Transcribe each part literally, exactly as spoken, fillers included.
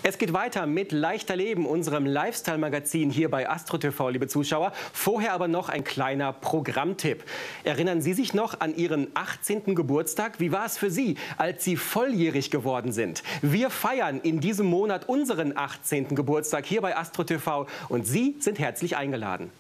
Es geht weiter mit Leichter Leben, unserem Lifestyle-Magazin hier bei Astro T V, liebe Zuschauer. Vorher aber noch ein kleiner Programmtipp. Erinnern Sie sich noch an Ihren achtzehnten Geburtstag? Wie war es für Sie, als Sie volljährig geworden sind? Wir feiern in diesem Monat unseren achtzehnten Geburtstag hier bei Astro T V und Sie sind herzlich eingeladen.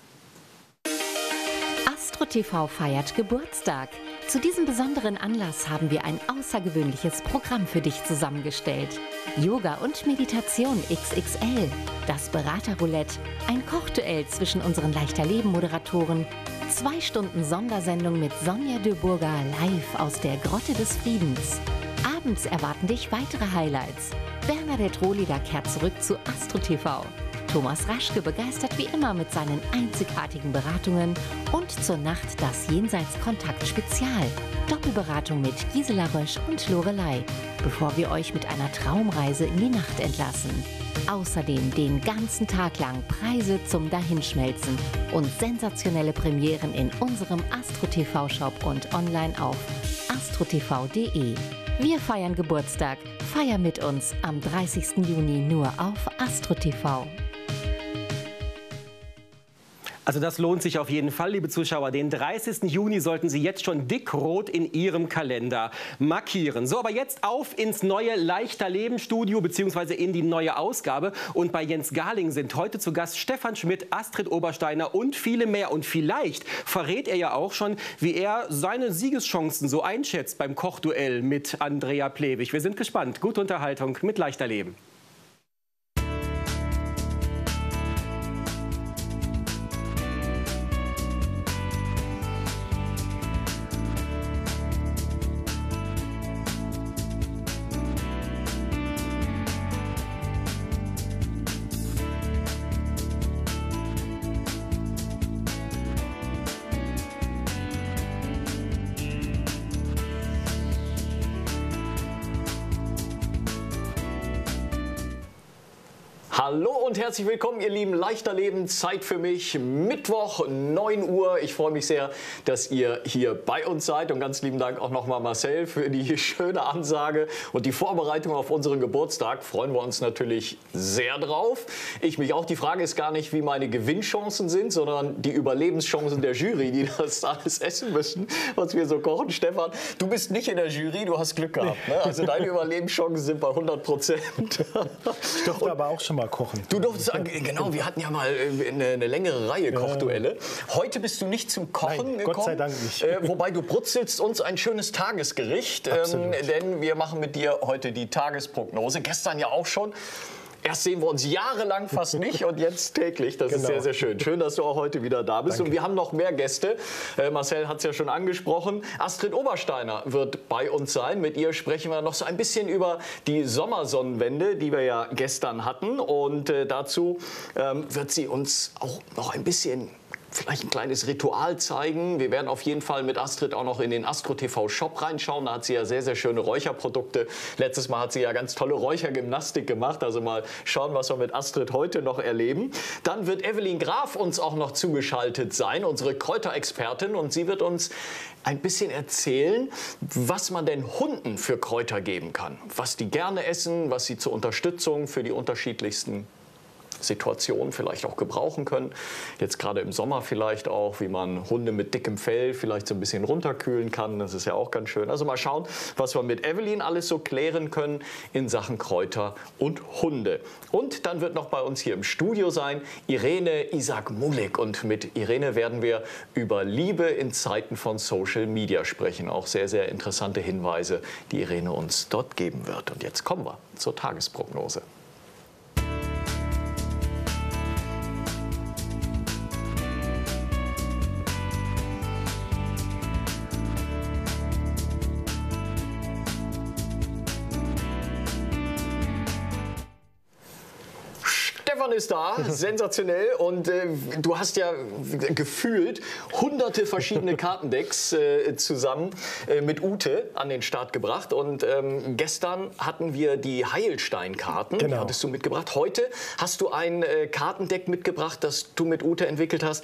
Astro T V feiert Geburtstag. Zu diesem besonderen Anlass haben wir ein außergewöhnliches Programm für dich zusammengestellt. Yoga und Meditation X X L, das Beraterroulette, ein Kochduell zwischen unseren Leichter Leben-Moderatoren, zwei Stunden Sondersendung mit Sonja de Burger live aus der Grotte des Friedens. Abends erwarten dich weitere Highlights. Bernadette Rohliger kehrt zurück zu Astro T V. Thomas Raschke begeistert wie immer mit seinen einzigartigen Beratungen und zur Nacht das Jenseits-Kontakt-Spezial. Doppelberatung mit Gisela Rösch und Lorelei, bevor wir euch mit einer Traumreise in die Nacht entlassen. Außerdem den ganzen Tag lang Preise zum Dahinschmelzen und sensationelle Premieren in unserem Astro T V-Shop und online auf astro t v punkt de. Wir feiern Geburtstag. Feier mit uns am dreißigsten Juni nur auf Astro T V. Also das lohnt sich auf jeden Fall, liebe Zuschauer. Den dreißigsten Juni sollten Sie jetzt schon dickrot in Ihrem Kalender markieren. So, aber jetzt auf ins neue Leichter Leben Studio bzw. in die neue Ausgabe. Und bei Jens Garling sind heute zu Gast Stefan Schmidt, Astrid Obersteiner und viele mehr. Und vielleicht verrät er ja auch schon, wie er seine Siegeschancen so einschätzt beim Kochduell mit Andrea Plewig. Wir sind gespannt. Gute Unterhaltung mit Leichter Leben. Hallo und herzlich willkommen, ihr Lieben. Leichter Leben, Zeit für mich. Mittwoch, neun Uhr. Ich freue mich sehr, dass ihr hier bei uns seid. Und ganz lieben Dank auch nochmal Marcel für die schöne Ansage und die Vorbereitung auf unseren Geburtstag. Freuen wir uns natürlich sehr drauf. Ich mich auch. Die Frage ist gar nicht, wie meine Gewinnchancen sind, sondern die Überlebenschancen der Jury, die das alles essen müssen, was wir so kochen. Stefan, du bist nicht in der Jury, du hast Glück gehabt. Ne? Also deine Überlebenschancen sind bei hundert Prozent. Ich durfte aber auch schon mal kochen. Du durftest, genau, wir hatten ja mal eine, eine längere Reihe Kochduelle. Heute bist du nicht zum Kochen Nein, gekommen. Gott sei Dank nicht. Äh, wobei du brutzelst uns ein schönes Tagesgericht, ähm, denn wir machen mit dir heute die Tagesprognose. Gestern ja auch schon. Erst sehen wir uns jahrelang fast nicht und jetzt täglich. Das genau. ist sehr, sehr schön. Schön, dass du auch heute wieder da bist. Danke. Und wir haben noch mehr Gäste. Äh, Marcel hat es ja schon angesprochen. Astrid Obersteiner wird bei uns sein. Mit ihr sprechen wir noch so ein bisschen über die Sommersonnenwende, die wir ja gestern hatten. Und äh, dazu ähm, wird sie uns auch noch ein bisschen vielleicht ein kleines Ritual zeigen. Wir werden auf jeden Fall mit Astrid auch noch in den Astro T V Shop reinschauen. Da hat sie ja sehr, sehr schöne Räucherprodukte. Letztes Mal hat sie ja ganz tolle Räuchergymnastik gemacht. Also mal schauen, was wir mit Astrid heute noch erleben. Dann wird Evelyn Graf uns auch noch zugeschaltet sein, unsere Kräuterexpertin. Und sie wird uns ein bisschen erzählen, was man den Hunden für Kräuter geben kann. Was die gerne essen, was sie zur Unterstützung für die unterschiedlichsten Situationen vielleicht auch gebrauchen können. Jetzt gerade im Sommer vielleicht auch, wie man Hunde mit dickem Fell vielleicht so ein bisschen runterkühlen kann. Das ist ja auch ganz schön. Also mal schauen, was wir mit Evelyn alles so klären können in Sachen Kräuter und Hunde. Und dann wird noch bei uns hier im Studio sein Irene Isaac-Mulik. Und mit Irene werden wir über Liebe in Zeiten von Social Media sprechen. Auch sehr, sehr interessante Hinweise, die Irene uns dort geben wird. Und jetzt kommen wir zur Tagesprognose. Stefan ist da, sensationell. Und äh, du hast ja gefühlt hunderte verschiedene Kartendecks äh, zusammen äh, mit Ute an den Start gebracht. Und ähm, gestern hatten wir die Heilstein-Karten, genau. Die hattest du mitgebracht. Heute hast du ein äh, Kartendeck mitgebracht, das du mit Ute entwickelt hast.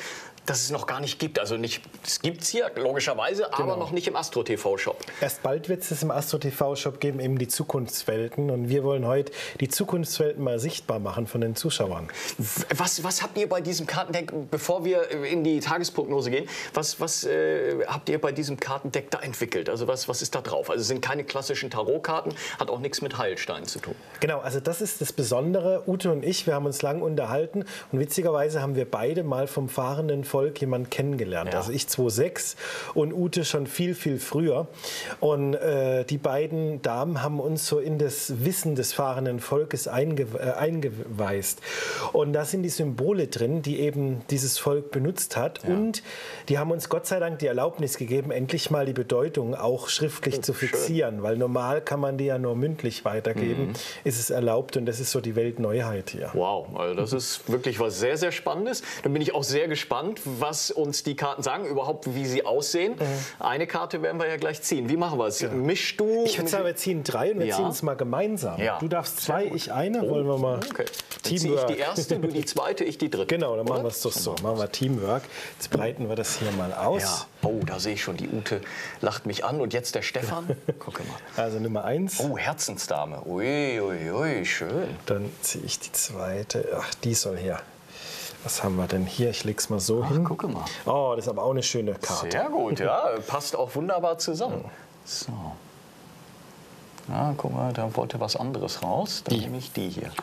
dass es noch gar nicht gibt. Also nicht, es gibt es hier, logischerweise, aber Genau. noch nicht im Astro T V-Shop. Erst bald wird es im Astro T V-Shop geben, eben die Zukunftswelten. Und wir wollen heute die Zukunftswelten mal sichtbar machen von den Zuschauern. Was, was habt ihr bei diesem Kartendeck, bevor wir in die Tagesprognose gehen, was, was äh, habt ihr bei diesem Kartendeck da entwickelt? Also was, was ist da drauf? Also es sind keine klassischen Tarotkarten, hat auch nichts mit Heilsteinen zu tun. Genau, also das ist das Besondere. Ute und ich, wir haben uns lang unterhalten und witzigerweise haben wir beide mal vom fahrenden Volk jemanden kennengelernt. Ja. Also ich zweitausendsechs und Ute schon viel, viel früher. Und äh, die beiden Damen haben uns so in das Wissen des fahrenden Volkes einge äh, eingeweist. Und da sind die Symbole drin, die eben dieses Volk benutzt hat. Ja. Und die haben uns Gott sei Dank die Erlaubnis gegeben, endlich mal die Bedeutung auch schriftlich Oh, zu fixieren. Weil normal kann man die ja nur mündlich weitergeben. Mhm. Ist es erlaubt und das ist so die Weltneuheit hier. Wow, also das ist wirklich was sehr, sehr Spannendes. Dann bin ich auch sehr gespannt, was uns die Karten sagen, überhaupt wie sie aussehen. Mhm. Eine Karte werden wir ja gleich ziehen. Wie machen wir es? Ja. Mischst du? Ich würde sagen, wir ziehen drei und wir ja. ziehen es mal gemeinsam. Ja. Du darfst zwei, ich eine. Oh. Wollen wir mal okay. Dann ziehe ich die erste, du die zweite, ich die dritte. Genau, dann machen wir es doch so. Machen wir Teamwork. Jetzt breiten wir das hier mal aus. Ja. Oh, da sehe ich schon, die Ute lacht mich an. Und jetzt der Stefan. Gucke mal. Also Nummer eins. Oh, Herzensdame. Ui, ui, ui, schön. Dann ziehe ich die zweite. Ach, die soll her. Was haben wir denn hier? Ich lege es mal so Ach, hin. Gucke mal. Oh, das ist aber auch eine schöne Karte. Sehr gut, ja. Passt auch wunderbar zusammen. So. Ja, guck mal, da wollte was anderes raus. Dann nehme ich die hier.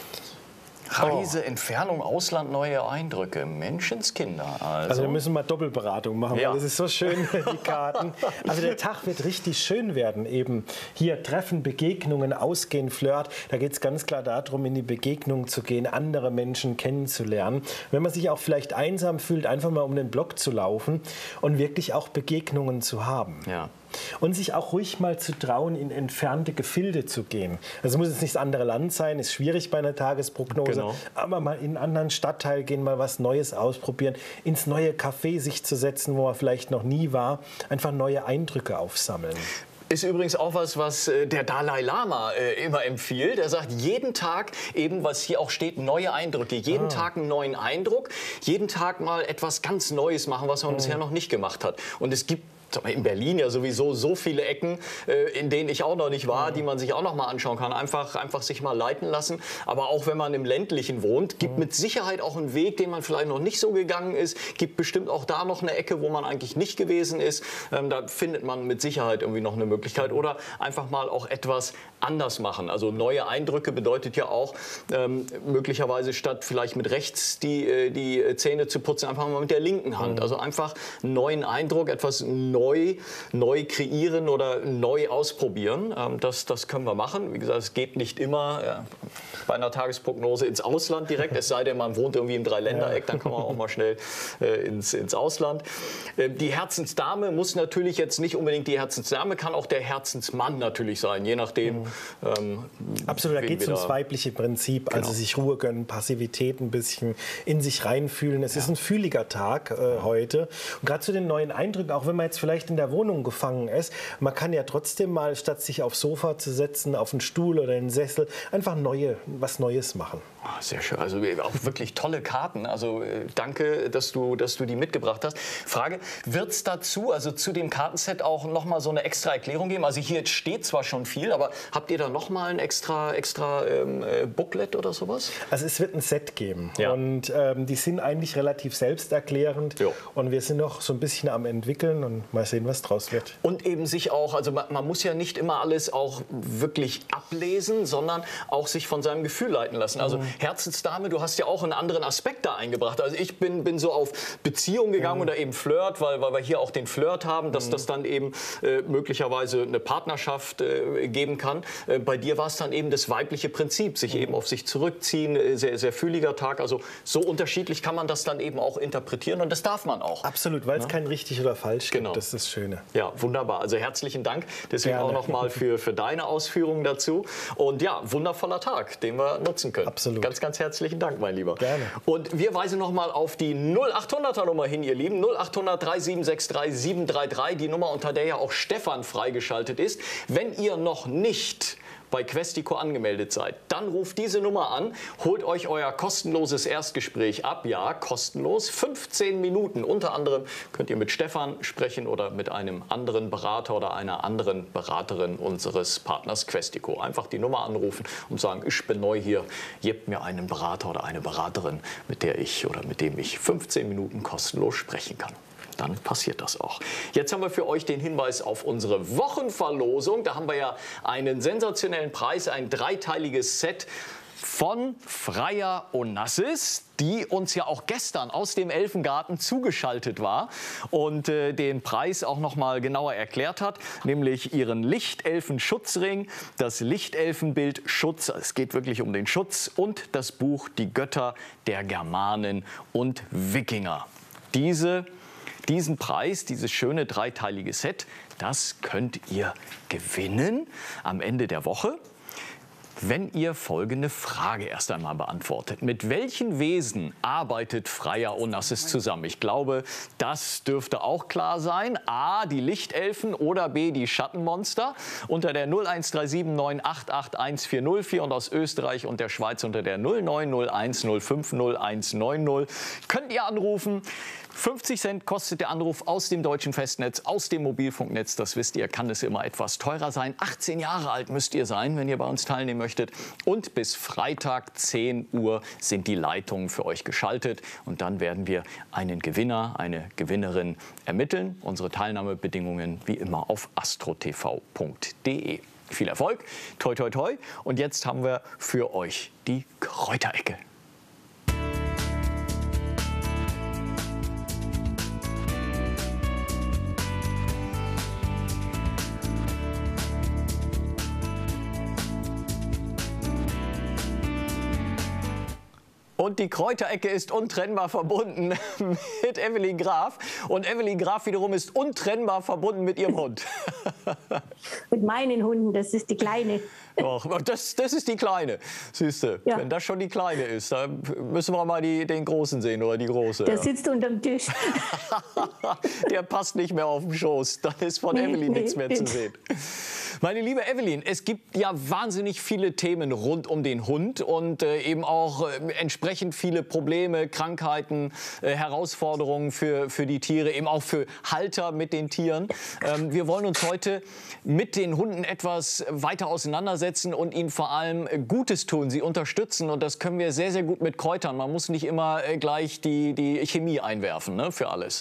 Reise, oh. Entfernung, Ausland, neue Eindrücke, Menschenskinder. Also, also wir müssen mal Doppelberatung machen, ja. weil das ist so schön, die Karten. Also der Tag wird richtig schön werden eben. Hier Treffen, Begegnungen, Ausgehen, Flirt. Da geht es ganz klar darum, in die Begegnung zu gehen, andere Menschen kennenzulernen. Wenn man sich auch vielleicht einsam fühlt, einfach mal um den Block zu laufen und wirklich auch Begegnungen zu haben. Ja. Und sich auch ruhig mal zu trauen, in entfernte Gefilde zu gehen. Also muss jetzt nicht das andere Land sein, ist schwierig bei einer Tagesprognose. Genau. Aber mal in einen anderen Stadtteil gehen, mal was Neues ausprobieren, ins neue Café sich zu setzen, wo man vielleicht noch nie war, einfach neue Eindrücke aufsammeln. Ist übrigens auch was, was der Dalai Lama äh, immer empfiehlt. Er sagt, jeden Tag eben, was hier auch steht, neue Eindrücke. Jeden ah. Tag einen neuen Eindruck. Jeden Tag mal etwas ganz Neues machen, was man mhm. bisher noch nicht gemacht hat. Und es gibt in Berlin ja sowieso so viele Ecken, in denen ich auch noch nicht war, die man sich auch noch mal anschauen kann. Einfach, einfach sich mal leiten lassen. Aber auch wenn man im Ländlichen wohnt, gibt mit Sicherheit auch einen Weg, den man vielleicht noch nicht so gegangen ist. Gibt bestimmt auch da noch eine Ecke, wo man eigentlich nicht gewesen ist. Da findet man mit Sicherheit irgendwie noch eine Möglichkeit. Oder einfach mal auch etwas anders machen. Also neue Eindrücke bedeutet ja auch, ähm, möglicherweise statt vielleicht mit rechts die, die Zähne zu putzen, einfach mal mit der linken Hand. Also einfach einen neuen Eindruck, etwas neu, neu kreieren oder neu ausprobieren. Ähm, das, das können wir machen. Wie gesagt, es geht nicht immer ja, bei einer Tagesprognose ins Ausland direkt, es sei denn, man wohnt irgendwie im Dreiländereck, dann kann man auch mal schnell äh, ins, ins Ausland. Äh, die Herzensdame muss natürlich jetzt nicht unbedingt die Herzensdame, kann auch der Herzensmann natürlich sein, je nachdem. Ähm, Absolut, da geht es ums weibliche Prinzip, genau. Also sich Ruhe gönnen, Passivität ein bisschen in sich reinfühlen. Es ja. ist ein fühliger Tag äh, heute. Und gerade zu den neuen Eindrücken, auch wenn man jetzt vielleicht in der Wohnung gefangen ist, man kann ja trotzdem mal, statt sich aufs Sofa zu setzen, auf einen Stuhl oder einen Sessel, einfach neue, was Neues machen. Oh, sehr schön, also auch wirklich tolle Karten. Also äh, danke, dass du, dass du die mitgebracht hast. Frage, wird es dazu, also zu dem Kartenset auch noch mal so eine extra Erklärung geben? Also hier steht zwar schon viel, aber habt ihr da noch mal ein extra, extra ähm, äh, Booklet oder sowas? Also es wird ein Set geben, ja. Und ähm, die sind eigentlich relativ selbsterklärend. Jo. Und wir sind noch so ein bisschen am entwickeln und mal sehen, was draus wird. Und eben sich auch, also man, man muss ja nicht immer alles auch wirklich ablesen, sondern auch sich von seinem Gefühl leiten lassen. Also mhm. Herzensdame, du hast ja auch einen anderen Aspekt da eingebracht. Also ich bin, bin so auf Beziehung gegangen mhm. oder eben Flirt, weil, weil wir hier auch den Flirt haben, dass mhm. das dann eben äh, möglicherweise eine Partnerschaft äh, geben kann. Äh, bei dir war es dann eben das weibliche Prinzip, sich mhm. eben auf sich zurückziehen, äh, sehr, sehr fühliger Tag. Also so unterschiedlich kann man das dann eben auch interpretieren und das darf man auch. Absolut, weil es ja? kein richtig oder falsch genau. gibt. Das ist das Schöne. Ja, wunderbar. Also herzlichen Dank. Deswegen Gerne. auch noch mal für, für deine Ausführungen dazu. Und ja, wundervoller Tag, den wir nutzen können. Absolut. Ganz, ganz herzlichen Dank, mein Lieber. Gerne. Und wir weisen noch mal auf die null achthunderter Nummer hin, ihr Lieben. null achthundert drei sieben sechs drei sieben drei drei, die Nummer, unter der ja auch Stefan freigeschaltet ist. Wenn ihr noch nicht bei Questico angemeldet seid, dann ruft diese Nummer an, holt euch euer kostenloses Erstgespräch ab. Ja, kostenlos, fünfzehn Minuten. Unter anderem könnt ihr mit Stefan sprechen oder mit einem anderen Berater oder einer anderen Beraterin unseres Partners Questico. Einfach die Nummer anrufen und sagen, ich bin neu hier, gebt mir einen Berater oder eine Beraterin, mit der ich oder mit dem ich fünfzehn Minuten kostenlos sprechen kann. Dann passiert das auch. Jetzt haben wir für euch den Hinweis auf unsere Wochenverlosung. Da haben wir ja einen sensationellen Preis, ein dreiteiliges Set von Freya Onassis, die uns ja auch gestern aus dem Elfengarten zugeschaltet war und äh, den Preis auch noch mal genauer erklärt hat, nämlich ihren Lichtelfen-Schutzring, das Lichtelfenbild Schutz, es geht wirklich um den Schutz, und das Buch Die Götter der Germanen und Wikinger. Diese Diesen Preis, dieses schöne dreiteilige Set, das könnt ihr gewinnen am Ende der Woche, wenn ihr folgende Frage erst einmal beantwortet. Mit welchen Wesen arbeitet Freya Onassis zusammen? Ich glaube, das dürfte auch klar sein. A, die Lichtelfen oder B, die Schattenmonster. Unter der null eins drei sieben neun acht acht eins vier null vier und aus Österreich und der Schweiz unter der null neun null eins null fünf null eins neun null könnt ihr anrufen. fünfzig Cent kostet der Anruf aus dem deutschen Festnetz, aus dem Mobilfunknetz. Das wisst ihr, kann es immer etwas teurer sein. achtzehn Jahre alt müsst ihr sein, wenn ihr bei uns teilnehmen möchtet. Und bis Freitag zehn Uhr sind die Leitungen für euch geschaltet. Und dann werden wir einen Gewinner, eine Gewinnerin ermitteln. Unsere Teilnahmebedingungen wie immer auf astrotv punkt de. Viel Erfolg, toi toi toi. Und jetzt haben wir für euch die Kräuterecke. Und die Kräuterecke ist untrennbar verbunden mit Evelyn Graf. Und Evelyn Graf wiederum ist untrennbar verbunden mit ihrem Hund. Mit meinen Hunden, das ist die Kleine. Doch, das, das ist die Kleine, siehst du. Ja. Wenn das schon die Kleine ist, dann müssen wir mal die, den Großen sehen oder die Große. Der ja. sitzt unterm Tisch. Der passt nicht mehr auf den Schoß, dann ist von nee, Evelyn nee, nichts mehr nee. zu sehen. Meine liebe Evelyn, es gibt ja wahnsinnig viele Themen rund um den Hund und äh, eben auch äh, entsprechend viele Probleme, Krankheiten, äh, Herausforderungen für, für die Tiere, eben auch für Halter mit den Tieren. Ähm, wir wollen uns heute mit den Hunden etwas weiter auseinandersetzen und ihnen vor allem Gutes tun, sie unterstützen. Und das können wir sehr, sehr gut mit Kräutern. Man muss nicht immer äh, gleich die, die Chemie einwerfen, ne, für alles.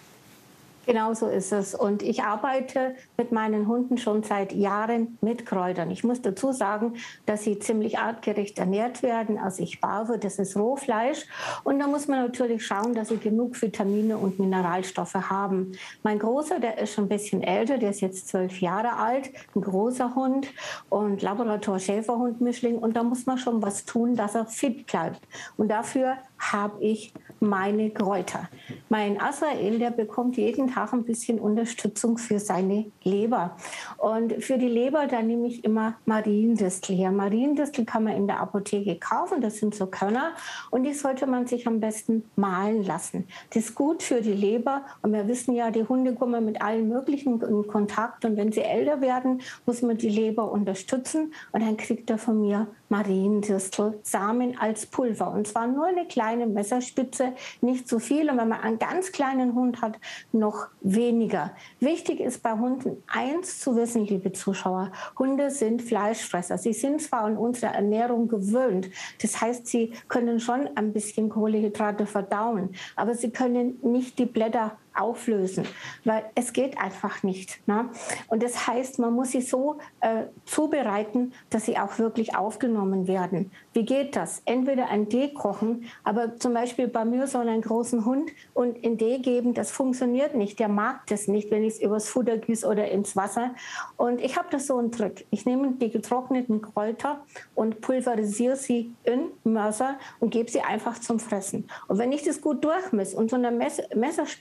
Genau so ist es. Und ich arbeite mit meinen Hunden schon seit Jahren mit Kräutern. Ich muss dazu sagen, dass sie ziemlich artgerecht ernährt werden. Also ich barfe, das ist Rohfleisch. Und da muss man natürlich schauen, dass sie genug Vitamine und Mineralstoffe haben. Mein Großer, der ist schon ein bisschen älter, der ist jetzt zwölf Jahre alt, ein großer Hund und Labrador-Schäferhund-Mischling. Und da muss man schon was tun, dass er fit bleibt. Und dafür habe ich meine Kräuter. Mein Azrael, der bekommt jeden Tag ein bisschen Unterstützung für seine Leber. Und für die Leber, da nehme ich immer Mariendistel her. Mariendistel kann man in der Apotheke kaufen, das sind so Körner. Und die sollte man sich am besten mahlen lassen. Das ist gut für die Leber. Und wir wissen ja, die Hunde kommen mit allen möglichen in Kontakt. Und wenn sie älter werden, muss man die Leber unterstützen. Und dann kriegt er von mir Mariendistelsamen als Pulver. Und zwar nur eine kleine Messerspitze, nicht zu viel. Und wenn man einen ganz kleinen Hund hat, noch weniger. Wichtig ist bei Hunden eins zu wissen, liebe Zuschauer. Hunde sind Fleischfresser. Sie sind zwar an unsere Ernährung gewöhnt. Das heißt, sie können schon ein bisschen Kohlenhydrate verdauen. Aber sie können nicht die Blätter auflösen, weil es geht einfach nicht. Ne? Und das heißt, man muss sie so äh, zubereiten, dass sie auch wirklich aufgenommen werden. Wie geht das? Entweder ein Tee kochen, aber zum Beispiel bei mir so einen großen Hund und in Tee geben, das funktioniert nicht. Der mag das nicht, wenn ich es übers Futter gieße oder ins Wasser. Und ich habe das so einen Trick. Ich nehme die getrockneten Kräuter und pulverisiere sie in Mörser und gebe sie einfach zum Fressen. Und wenn ich das gut durchmesse und so eine Mess- Messerspitze davor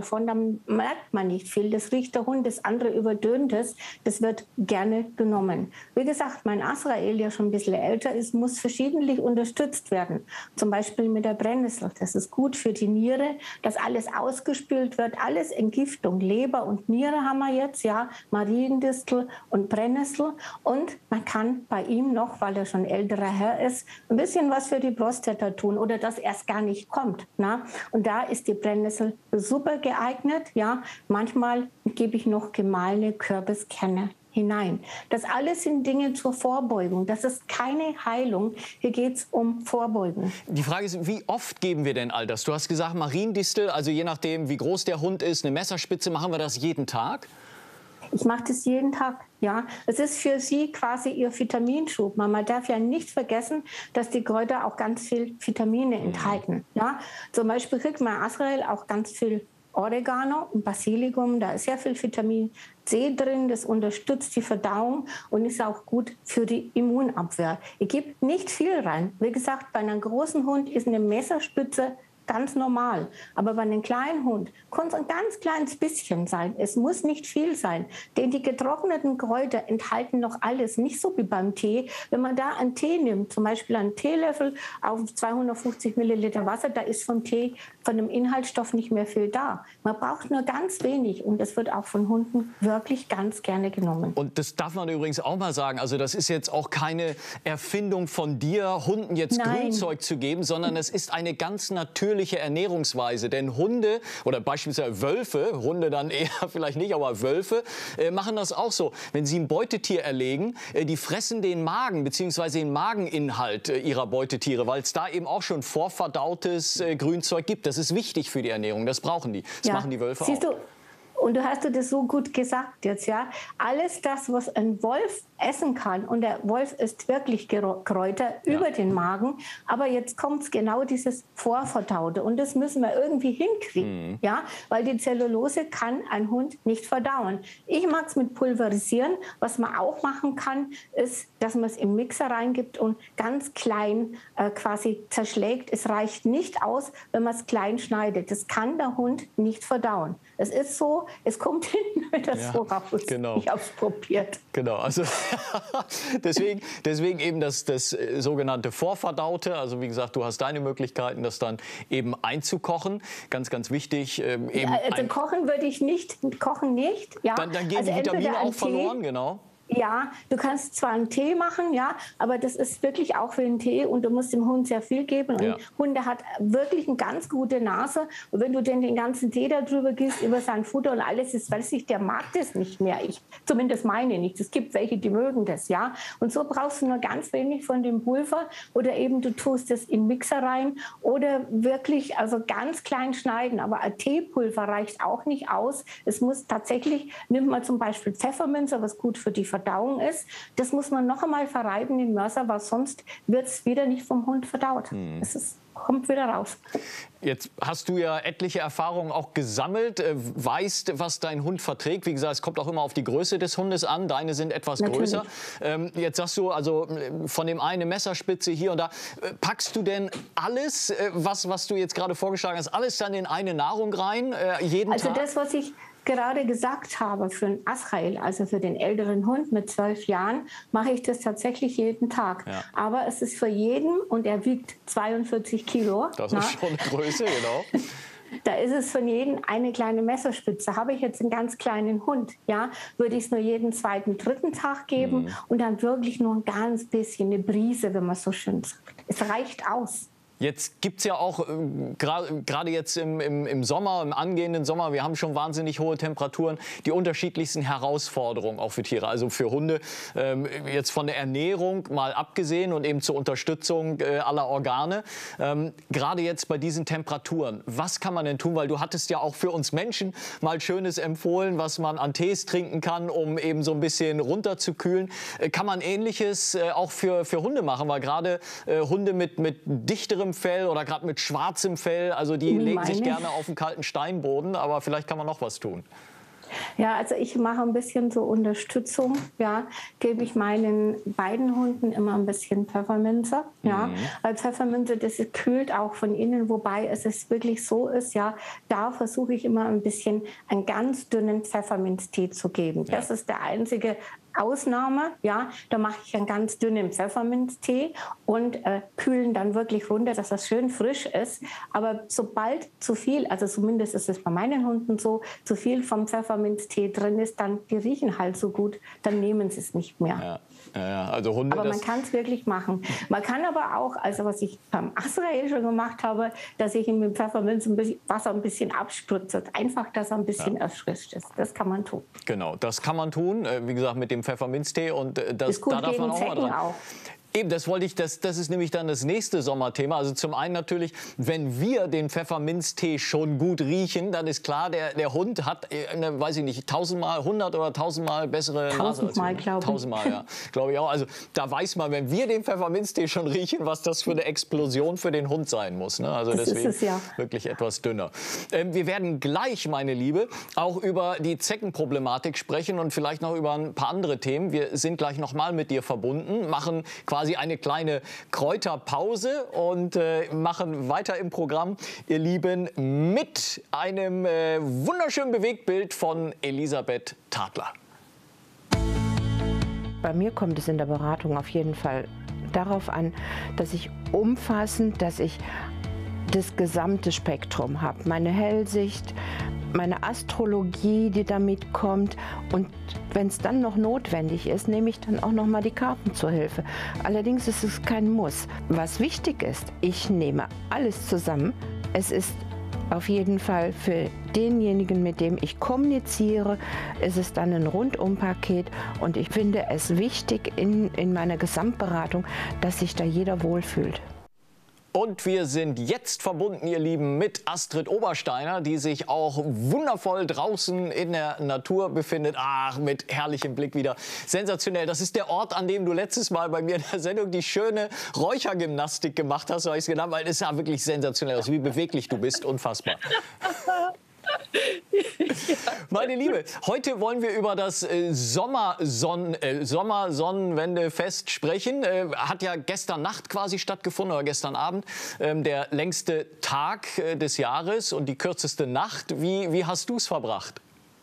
davon, dann merkt man nicht viel. Das riecht der Hund, das andere übertönt es. Das wird gerne genommen. Wie gesagt, mein Azrael, der schon ein bisschen älter ist, muss verschiedentlich unterstützt werden. Zum Beispiel mit der Brennnessel. Das ist gut für die Niere, dass alles ausgespült wird. Alles Entgiftung, Leber und Niere haben wir jetzt, ja, Mariendistel und Brennnessel. Und man kann bei ihm noch, weil er schon älterer Herr ist, ein bisschen was für die Prostata tun oder das erst gar nicht kommt. Na? Und da ist die Brennnessel super geeignet. Ja? Manchmal gebe ich noch gemahlene Kürbiskerne hinein. Das alles sind Dinge zur Vorbeugung. Das ist keine Heilung. Hier geht es um Vorbeugung. Die Frage ist, wie oft geben wir denn all das? Du hast gesagt, Mariendistel, also je nachdem, wie groß der Hund ist, eine Messerspitze, machen wir das jeden Tag? Ich mache das jeden Tag, ja. Es ist für sie quasi ihr Vitaminschub. Man darf ja nicht vergessen, dass die Kräuter auch ganz viel Vitamine enthalten, ja. Zum Beispiel kriegt man Azrael auch ganz viel Oregano und Basilikum, da ist sehr viel Vitamin C drin, das unterstützt die Verdauung und ist auch gut für die Immunabwehr. Ihr gebt nicht viel rein. Wie gesagt, bei einem großen Hund ist eine Messerspitze ganz normal. Aber bei einem kleinen Hund kann es ein ganz kleines bisschen sein. Es muss nicht viel sein. Denn die getrockneten Kräuter enthalten noch alles. Nicht so wie beim Tee. Wenn man da einen Tee nimmt, zum Beispiel einen Teelöffel auf zweihundertfünfzig Milliliter Wasser, da ist vom Tee, von dem Inhaltsstoff nicht mehr viel da. Man braucht nur ganz wenig. Und das wird auch von Hunden wirklich ganz gerne genommen. Und das darf man übrigens auch mal sagen. Also das ist jetzt auch keine Erfindung von dir, Hunden jetzt Nein. Grünzeug zu geben, sondern es ist eine ganz natürliche Ernährungsweise. Denn Hunde oder beispielsweise Wölfe, Hunde dann eher vielleicht nicht, aber Wölfe, äh, machen das auch so. Wenn sie ein Beutetier erlegen, äh, die fressen den Magen bzw. den Mageninhalt äh, ihrer Beutetiere, weil es da eben auch schon vorverdautes äh, Grünzeug gibt. Das ist wichtig für die Ernährung. Das brauchen die. Das ja. machen die Wölfe Siehst auch. Du? Und du hast das so gut gesagt jetzt, ja. Alles das, was ein Wolf essen kann, und der Wolf isst wirklich Kräuter ja. über den Magen, aber jetzt kommt es genau dieses Vorverdaute und das müssen wir irgendwie hinkriegen, mhm. ja, weil die Zellulose kann ein Hund nicht verdauen. Ich mag es mit Pulverisieren. Was man auch machen kann, ist, dass man es im Mixer reingibt und ganz klein äh, quasi zerschlägt. Es reicht nicht aus, wenn man es klein schneidet. Das kann der Hund nicht verdauen. Es ist so, es kommt hinten wieder ja, so raus. Genau. Ich habe es probiert. Genau, also deswegen, deswegen eben das, das äh, sogenannte Vorverdaute. Also wie gesagt, du hast deine Möglichkeiten, das dann eben einzukochen. Ganz, ganz wichtig. Ähm, eben ja, also kochen würde ich nicht, kochen nicht. Ja. Dann, dann gehen also die Vitamine auch Tee, verloren, genau. Ja, du kannst zwar einen Tee machen, ja, aber das ist wirklich auch für einen Tee und du musst dem Hund sehr viel geben. Und ja. Hunde hat wirklich eine ganz gute Nase. Und wenn du denn den ganzen Tee darüber gibst, über sein Futter und alles, ist weiß ich, der mag das nicht mehr. Ich, zumindest meine nicht. Es gibt welche, die mögen das, ja. Und so brauchst du nur ganz wenig von dem Pulver oder eben du tust es in den Mixer rein oder wirklich also ganz klein schneiden. Aber ein Teepulver reicht auch nicht aus. Es muss tatsächlich, nimmt man zum Beispiel Pfefferminze, was gut für die Verdauung ist. Das muss man noch einmal verreiben in Mörser, weil sonst wird es wieder nicht vom Hund verdaut. Hm. Es ist, kommt wieder raus. Jetzt hast du ja etliche Erfahrungen auch gesammelt, äh, weißt, was dein Hund verträgt. Wie gesagt, es kommt auch immer auf die Größe des Hundes an. Deine sind etwas Natürlich. größer. Ähm, jetzt sagst du, also von dem einen Messerspitze hier und da. Äh, packst du denn alles, äh, was, was du jetzt gerade vorgeschlagen hast, alles dann in eine Nahrung rein, äh, jeden also Tag? Also das, was ich gerade gesagt habe, für den Azrael, also für den älteren Hund mit zwölf Jahren, mache ich das tatsächlich jeden Tag. Ja. Aber es ist für jeden, und er wiegt zweiundvierzig Kilo. Das ist schon eine Größe, genau. Da ist es von jedem eine kleine Messerspitze. Habe ich jetzt einen ganz kleinen Hund, ja, würde ich es nur jeden zweiten, dritten Tag geben mhm. und dann wirklich nur ein ganz bisschen, eine Brise, wenn man so schön sagt. Es reicht aus. Jetzt gibt es ja auch, äh, gerade jetzt im, im, im Sommer, im angehenden Sommer, wir haben schon wahnsinnig hohe Temperaturen, die unterschiedlichsten Herausforderungen auch für Tiere, also für Hunde. Ähm, jetzt von der Ernährung mal abgesehen und eben zur Unterstützung äh, aller Organe. Ähm, gerade jetzt bei diesen Temperaturen, was kann man denn tun? Weil du hattest ja auch für uns Menschen mal Schönes empfohlen, was man an Tees trinken kann, um eben so ein bisschen runterzukühlen. Äh, kann man Ähnliches äh, auch für, für Hunde machen? Weil gerade äh, Hunde mit, mit dichterem Fell oder gerade mit schwarzem Fell, also die Wie legen meine? sich gerne auf den kalten Steinboden, aber vielleicht kann man noch was tun. Ja, also ich mache ein bisschen so Unterstützung, ja, gebe ich meinen beiden Hunden immer ein bisschen Pfefferminze, ja, mhm. weil Pfefferminze, das kühlt auch von innen, wobei es ist wirklich so ist, ja, da versuche ich immer ein bisschen einen ganz dünnen Pfefferminztee zu geben. Ja. Das ist der einzige Ausnahme, ja, da mache ich einen ganz dünnen Pfefferminztee und äh, kühlen dann wirklich runter, dass das schön frisch ist. Aber sobald zu viel, also zumindest ist es bei meinen Hunden so, zu viel vom Pfefferminztee drin ist, dann die riechen halt so gut, dann nehmen sie es nicht mehr. Ja. Ja, also Hunde, aber man kann es wirklich machen. Man kann aber auch, also was ich beim Azrael schon gemacht habe, dass ich ihm mit Pfefferminz ein bisschen Wasser ein bisschen abspritze. Einfach, dass er ein bisschen ja. erfrischt ist. Das kann man tun. Genau, das kann man tun. Wie gesagt, mit dem Pfefferminztee. Und das, ist gut da darf gegen man auch Zecken mal dran. Auch. Eben, das wollte ich, das, das ist nämlich dann das nächste Sommerthema. Also zum einen natürlich, wenn wir den Pfefferminztee schon gut riechen, dann ist klar, der, der Hund hat, eine, weiß ich nicht, tausendmal, hundert oder tausendmal bessere Nase. Tausendmal, glaube ich. Tausendmal, ja, glaube ich auch. Also da weiß man, wenn wir den Pfefferminztee schon riechen, was das für eine Explosion für den Hund sein muss. Ne? Also das deswegen ist es, ja. wirklich etwas dünner. Ähm, wir werden gleich, meine Liebe, auch über die Zeckenproblematik sprechen und vielleicht noch über ein paar andere Themen. Wir sind gleich noch mal mit dir verbunden, machen quasi eine kleine Kräuterpause und äh, machen weiter im Programm, ihr Lieben, mit einem äh, wunderschönen Bewegtbild von Elisabeth Tadler. Bei mir kommt es in der Beratung auf jeden Fall darauf an, dass ich umfassend, dass ich das gesamte Spektrum habe. Meine Hellsicht, meine Astrologie, die damit kommt, und wenn es dann noch notwendig ist, nehme ich dann auch noch mal die Karten zur Hilfe. Allerdings ist es kein Muss. Was wichtig ist, ich nehme alles zusammen. Es ist auf jeden Fall für denjenigen, mit dem ich kommuniziere, ist es dann ein Rundumpaket, und ich finde es wichtig in, in meiner Gesamtberatung, dass sich da jeder wohlfühlt. Und wir sind jetzt verbunden, ihr Lieben, mit Astrid Obersteiner, die sich auch wundervoll draußen in der Natur befindet. Ach, mit herrlichem Blick wieder. Sensationell. Das ist der Ort, an dem du letztes Mal bei mir in der Sendung die schöne Räuchergymnastik gemacht hast, so habe ich es genannt, weil es sah wirklich sensationell aus, wie beweglich du bist. Unfassbar. Ja. Meine Liebe, heute wollen wir über das äh, Sommerson äh, Sommersonnenwendefest sprechen. Äh, hat ja gestern Nacht quasi stattgefunden, oder gestern Abend. Ähm, der längste Tag äh, des Jahres und die kürzeste Nacht. Wie, wie hast du es verbracht?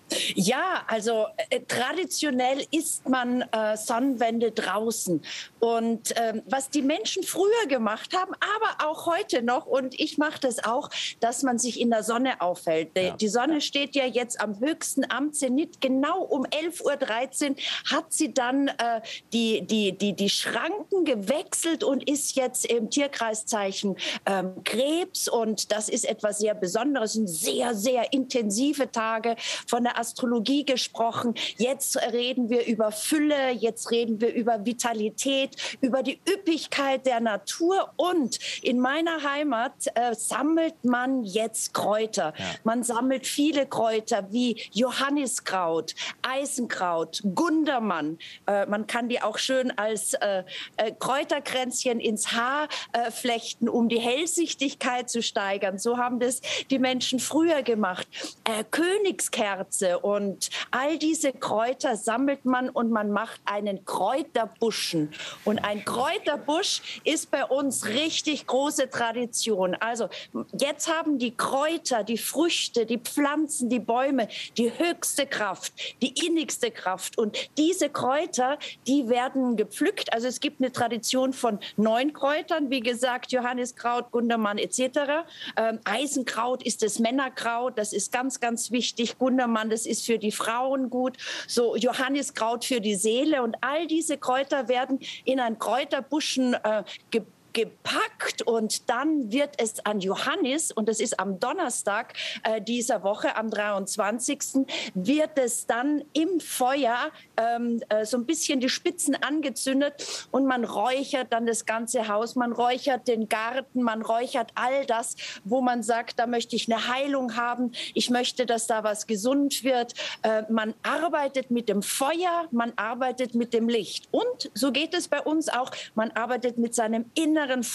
Ja, also äh, traditionell isst man äh, Sonnenwende draußen. Und ähm, was die Menschen früher gemacht haben, aber auch heute noch, und ich mache das auch, dass man sich in der Sonne aufhält. Ja. Die Sonne steht ja jetzt am höchsten am Zenit. Genau um elf Uhr dreizehn hat sie dann äh, die, die, die, die Schranken gewechselt und ist jetzt im Tierkreiszeichen ähm, Krebs. Und das ist etwas sehr Besonderes. Es sind sehr, sehr intensive Tage von der Astrologie gesprochen. Jetzt reden wir über Fülle, jetzt reden wir über Vitalität, über die Üppigkeit der Natur. Und in meiner Heimat äh, sammelt man jetzt Kräuter. Ja. Man sammelt viele Kräuter wie Johanniskraut, Eisenkraut, Gundermann. Äh, man kann die auch schön als äh, äh, Kräuterkränzchen ins Haar äh, flechten, um die Hellsichtigkeit zu steigern. So haben das die Menschen früher gemacht. Äh, Königskerze und all diese Kräuter sammelt man und man macht einen Kräuterbuschen. Und ein Kräuterbusch ist bei uns richtig große Tradition. Also jetzt haben die Kräuter, die Früchte, die Pflanzen, die Bäume die höchste Kraft, die innigste Kraft. Und diese Kräuter, die werden gepflückt. Also es gibt eine Tradition von neun Kräutern, wie gesagt, Johanniskraut, Gundermann et cetera. Ähm, Eisenkraut ist das Männerkraut, das ist ganz, ganz wichtig. Gundermann, das ist für die Frauen gut. So Johanniskraut für die Seele. Und all diese Kräuter werden in ein Kräuterbuschen äh, gepflückt. gepackt, und dann wird es an Johannis, und das ist am Donnerstag äh, dieser Woche, am dreiundzwanzigsten wird es dann im Feuer ähm, äh, so ein bisschen die Spitzen angezündet, und man räuchert dann das ganze Haus, man räuchert den Garten, man räuchert all das, wo man sagt, da möchte ich eine Heilung haben, ich möchte, dass da was gesund wird. Äh, man arbeitet mit dem Feuer, man arbeitet mit dem Licht, und so geht es bei uns auch, man arbeitet mit seinem inneren Feuer,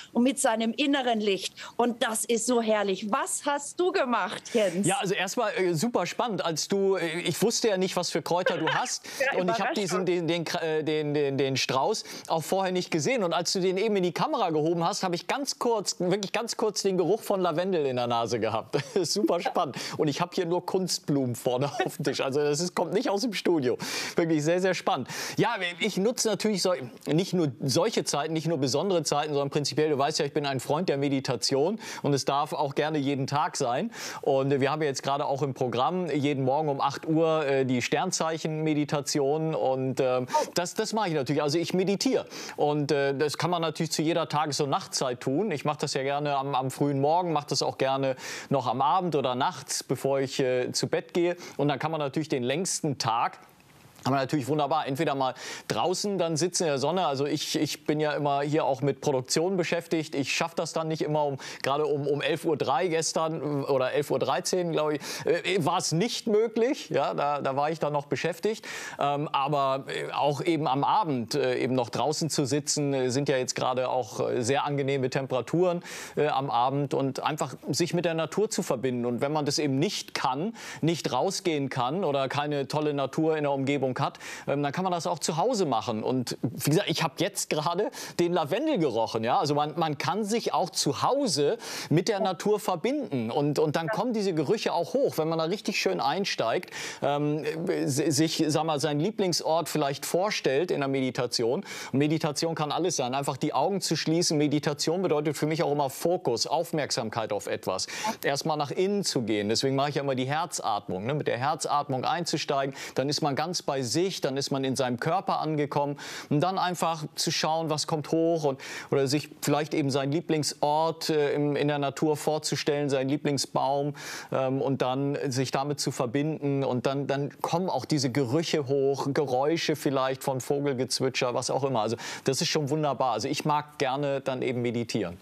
und mit seinem inneren Licht. Und das ist so herrlich. Was hast du gemacht, Jens? Ja, also erstmal äh, super spannend, als du, äh, ich wusste ja nicht, was für Kräuter du hast ja, und ich habe diesen den, den, den, den, den Strauß auch vorher nicht gesehen und als du den eben in die Kamera gehoben hast, habe ich ganz kurz, wirklich ganz kurz den Geruch von Lavendel in der Nase gehabt. Das ist super spannend und ich habe hier nur Kunstblumen vorne auf dem Tisch, also das ist, kommt nicht aus dem Studio. Wirklich sehr, sehr spannend. Ja, ich nutze natürlich so, nicht nur solche Zeiten, nicht nur besondere Zeiten, sondern prinzipiell, du weißt ja, ich bin ein Freund der Meditation und es darf auch gerne jeden Tag sein. Und wir haben jetzt gerade auch im Programm jeden Morgen um acht Uhr äh, die Sternzeichen-Meditation und äh, das, das mache ich natürlich. Also ich meditiere und äh, das kann man natürlich zu jeder Tages- und Nachtzeit tun. Ich mache das ja gerne am, am frühen Morgen, mache das auch gerne noch am Abend oder nachts, bevor ich äh, zu Bett gehe. Und dann kann man natürlich den längsten Tag aber natürlich wunderbar, entweder mal draußen dann sitzen in der Sonne, also ich, ich bin ja immer hier auch mit Produktion beschäftigt, ich schaffe das dann nicht immer, um, gerade um, um elf Uhr drei gestern oder elf Uhr dreizehn, glaube ich, äh, war es nicht möglich, ja, da, da war ich dann noch beschäftigt, ähm, aber auch eben am Abend äh, eben noch draußen zu sitzen, äh, sind ja jetzt gerade auch sehr angenehme Temperaturen äh, am Abend und einfach sich mit der Natur zu verbinden und wenn man das eben nicht kann, nicht rausgehen kann oder keine tolle Natur in der Umgebung hat, ähm, dann kann man das auch zu Hause machen. Und wie gesagt, ich habe jetzt gerade den Lavendel gerochen. Ja? Also man, man kann sich auch zu Hause mit der Natur verbinden. Und, und dann kommen diese Gerüche auch hoch, wenn man da richtig schön einsteigt, ähm, sich sag mal, seinen Lieblingsort vielleicht vorstellt in der Meditation. Und Meditation kann alles sein. Einfach die Augen zu schließen. Meditation bedeutet für mich auch immer Fokus, Aufmerksamkeit auf etwas. Erstmal nach innen zu gehen. Deswegen mache ich ja immer die Herzatmung. Ne? Mit der Herzatmung einzusteigen, dann ist man ganz bei sich, dann ist man in seinem Körper angekommen und dann einfach zu schauen, was kommt hoch und, oder sich vielleicht eben seinen Lieblingsort äh, im, in der Natur vorzustellen, seinen Lieblingsbaum ähm, und dann sich damit zu verbinden und dann, dann kommen auch diese Gerüche hoch, Geräusche vielleicht von Vogelgezwitscher, was auch immer. Also das ist schon wunderbar. Also ich mag gerne dann eben meditieren.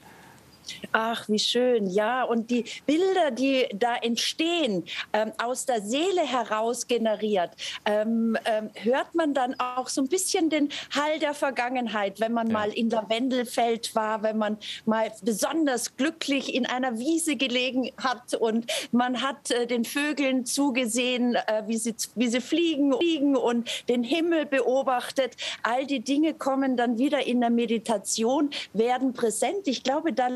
Ach, wie schön, ja. Und die Bilder, die da entstehen, ähm, aus der Seele heraus generiert, ähm, ähm, hört man dann auch so ein bisschen den Hall der Vergangenheit, wenn man ja. mal in Lavendelfeld war, wenn man mal besonders glücklich in einer Wiese gelegen hat und man hat äh, den Vögeln zugesehen, äh, wie sie, wie sie fliegen, fliegen und den Himmel beobachtet. All die Dinge kommen dann wieder in der Meditation, werden präsent. Ich glaube, da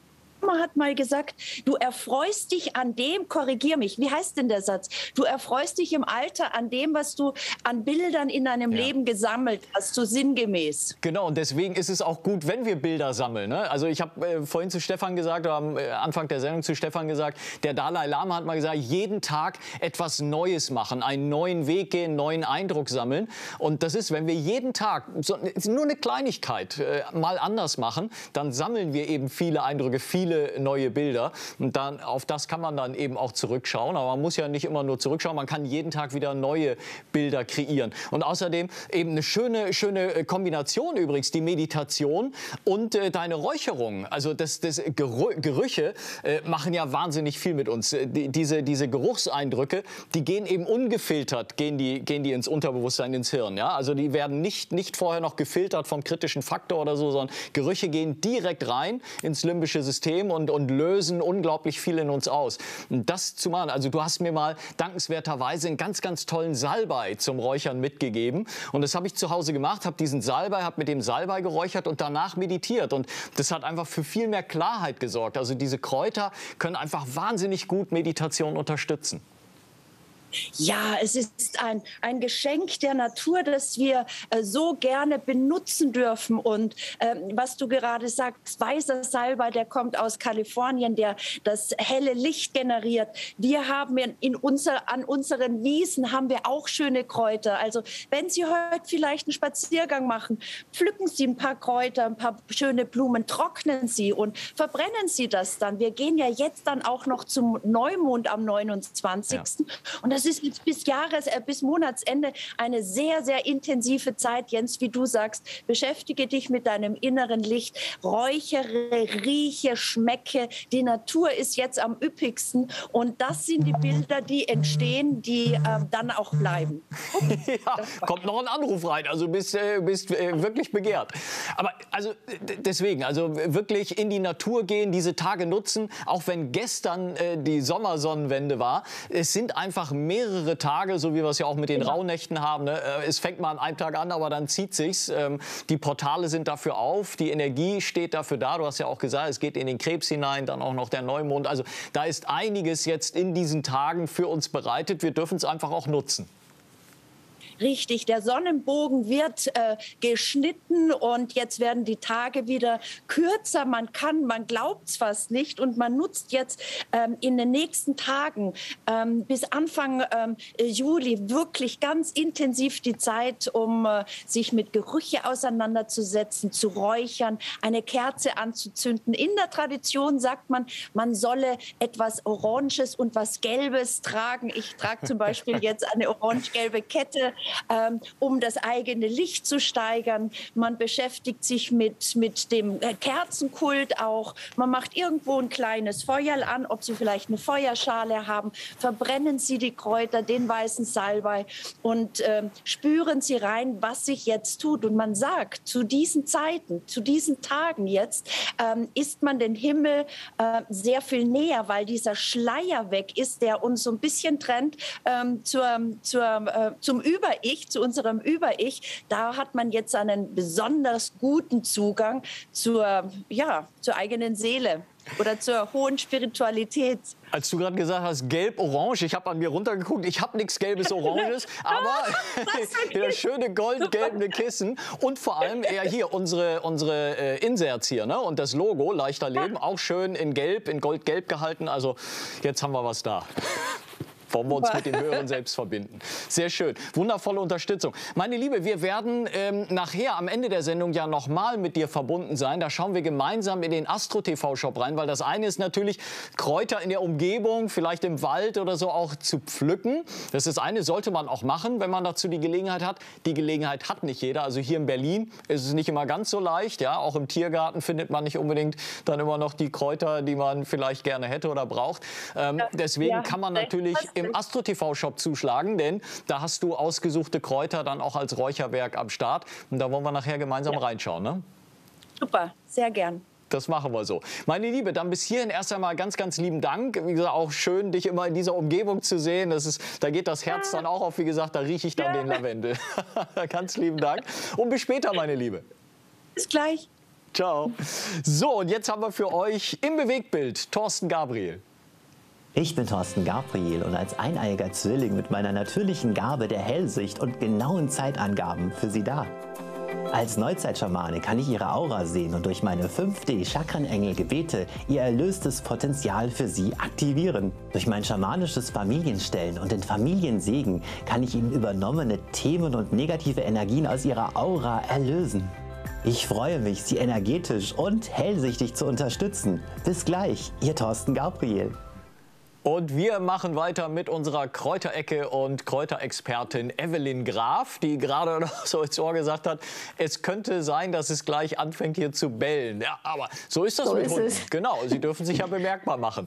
hat mal gesagt, du erfreust dich an dem, korrigier mich, wie heißt denn der Satz? Du erfreust dich im Alter an dem, was du an Bildern in deinem ja. Leben gesammelt hast, so sinngemäß. Genau, und deswegen ist es auch gut, wenn wir Bilder sammeln. Ne? Also ich habe äh, vorhin zu Stefan gesagt, oder am äh, Anfang der Sendung zu Stefan gesagt, der Dalai Lama hat mal gesagt, jeden Tag etwas Neues machen, einen neuen Weg gehen, einen neuen Eindruck sammeln. Und das ist, wenn wir jeden Tag so, nur eine Kleinigkeit äh, mal anders machen, dann sammeln wir eben viele Eindrücke, viele neue Bilder und dann, auf das kann man dann eben auch zurückschauen, aber man muss ja nicht immer nur zurückschauen, man kann jeden Tag wieder neue Bilder kreieren und außerdem eben eine schöne, schöne Kombination übrigens, die Meditation und äh, deine Räucherung, also das, das Gerü Gerüche äh, machen ja wahnsinnig viel mit uns, die, diese, diese Geruchseindrücke, die gehen eben ungefiltert, gehen die, gehen die ins Unterbewusstsein, ins Hirn, ja, also die werden nicht, nicht vorher noch gefiltert vom kritischen Faktor oder so, sondern Gerüche gehen direkt rein ins limbische System Und, und lösen unglaublich viel in uns aus. Und das zu machen, also du hast mir mal dankenswerterweise einen ganz, ganz tollen Salbei zum Räuchern mitgegeben. Und das habe ich zu Hause gemacht, habe diesen Salbei, habe mit dem Salbei geräuchert und danach meditiert. Und das hat einfach für viel mehr Klarheit gesorgt. Also diese Kräuter können einfach wahnsinnig gut Meditation unterstützen. Ja, es ist ein, ein Geschenk der Natur, das wir äh, so gerne benutzen dürfen. Und äh, was du gerade sagst, weißer Salbei, der kommt aus Kalifornien, der das helle Licht generiert. Wir haben in, in unser, an unseren Wiesen haben wir auch schöne Kräuter. Also wenn Sie heute vielleicht einen Spaziergang machen, pflücken Sie ein paar Kräuter, ein paar schöne Blumen, trocknen Sie und verbrennen Sie das dann. Wir gehen ja jetzt dann auch noch zum Neumond am neunundzwanzigsten Ja. Und das das ist jetzt bis Jahres, äh, bis Monatsende eine sehr, sehr intensive Zeit. Jens, wie du sagst, beschäftige dich mit deinem inneren Licht, räuchere, rieche, schmecke. Die Natur ist jetzt am üppigsten und das sind die Bilder, die entstehen, die äh, dann auch bleiben. Ja, kommt noch ein Anruf rein, also bist, äh, bist äh, wirklich begehrt. Aber also deswegen, also wirklich in die Natur gehen, diese Tage nutzen, auch wenn gestern äh, die Sommersonnenwende war. Es sind einfach mehrere Tage, so wie wir es ja auch mit den ja. Rauhnächten haben. Ne? Es fängt mal an einem Tag an, aber dann zieht sich's. Ähm, die Portale sind dafür auf, die Energie steht dafür da. Du hast ja auch gesagt, es geht in den Krebs hinein, dann auch noch der Neumond. Also da ist einiges jetzt in diesen Tagen für uns bereitet. Wir dürfen es einfach auch nutzen. Richtig, der Sonnenbogen wird äh, geschnitten und jetzt werden die Tage wieder kürzer. Man kann, man glaubt es fast nicht und man nutzt jetzt ähm, in den nächsten Tagen ähm, bis Anfang ähm, Juli wirklich ganz intensiv die Zeit, um äh, sich mit Gerüche auseinanderzusetzen, zu räuchern, eine Kerze anzuzünden. In der Tradition sagt man, man solle etwas Oranges und was Gelbes tragen. Ich trage zum Beispiel jetzt eine orange-gelbe Kette, Ähm, um das eigene Licht zu steigern. Man beschäftigt sich mit, mit dem Kerzenkult auch. Man macht irgendwo ein kleines Feuer an, ob Sie vielleicht eine Feuerschale haben. Verbrennen Sie die Kräuter, den weißen Salbei und ähm, spüren Sie rein, was sich jetzt tut. Und man sagt, zu diesen Zeiten, zu diesen Tagen jetzt, ähm, ist man den Himmel äh, sehr viel näher, weil dieser Schleier weg ist, der uns so ein bisschen trennt ähm, zur, zur, äh, zum Über Ich, zu unserem Über-Ich, da hat man jetzt einen besonders guten Zugang zur, ja, zur eigenen Seele oder zur hohen Spiritualität. Als du gerade gesagt hast, gelb-orange, ich habe an mir runtergeguckt, ich habe nichts gelbes, oranges, aber das schöne goldgelbe Kissen und vor allem eher hier unsere, unsere äh, Inserts hier, ne? Und das Logo, Leichter Leben, auch schön in gelb, in goldgelb gehalten, also jetzt haben wir was da. Wollen wir uns mit dem höheren Selbst verbinden. Sehr schön. Wundervolle Unterstützung. Meine Liebe, wir werden ähm, nachher am Ende der Sendung ja noch mal mit dir verbunden sein. Da schauen wir gemeinsam in den Astro-T V-Shop rein, weil das eine ist natürlich, Kräuter in der Umgebung, vielleicht im Wald oder so auch zu pflücken. Das ist das eine, sollte man auch machen, wenn man dazu die Gelegenheit hat. Die Gelegenheit hat nicht jeder. Also hier in Berlin ist es nicht immer ganz so leicht. Ja? Auch im Tiergarten findet man nicht unbedingt dann immer noch die Kräuter, die man vielleicht gerne hätte oder braucht. Ähm, deswegen ja, kann man natürlich im Astro-T V-Shop zuschlagen, denn da hast du ausgesuchte Kräuter dann auch als Räucherwerk am Start. Und da wollen wir nachher gemeinsam ja. reinschauen. Ne? Super, sehr gern. Das machen wir so. Meine Liebe, dann bis hierhin erst einmal ganz, ganz lieben Dank. Wie gesagt, auch schön, dich immer in dieser Umgebung zu sehen. Das ist, da geht das Herz dann auch auf. Wie gesagt, da rieche ich dann ja. den Lavendel. Ganz lieben Dank. Und bis später, meine Liebe. Bis gleich. Ciao. So, und jetzt haben wir für euch im Bewegtbild Thorsten Gabriel. Ich bin Thorsten Gabriel und als eineiiger Zwilling mit meiner natürlichen Gabe der Hellsicht und genauen Zeitangaben für Sie da. Als Neuzeitschamane kann ich Ihre Aura sehen und durch meine fünf D Chakrenengel-Gebete Ihr erlöstes Potenzial für Sie aktivieren. Durch mein schamanisches Familienstellen und den Familiensegen kann ich Ihnen übernommene Themen und negative Energien aus Ihrer Aura erlösen. Ich freue mich, Sie energetisch und hellsichtig zu unterstützen. Bis gleich, Ihr Thorsten Gabriel. Und wir machen weiter mit unserer Kräuterecke und Kräuterexpertin Evelyn Graf, die gerade noch so ins Ohr gesagt hat, es könnte sein, dass es gleich anfängt hier zu bellen. Ja, aber so ist das so mit ist Hunden. Es. Genau, sie dürfen sich ja bemerkbar machen.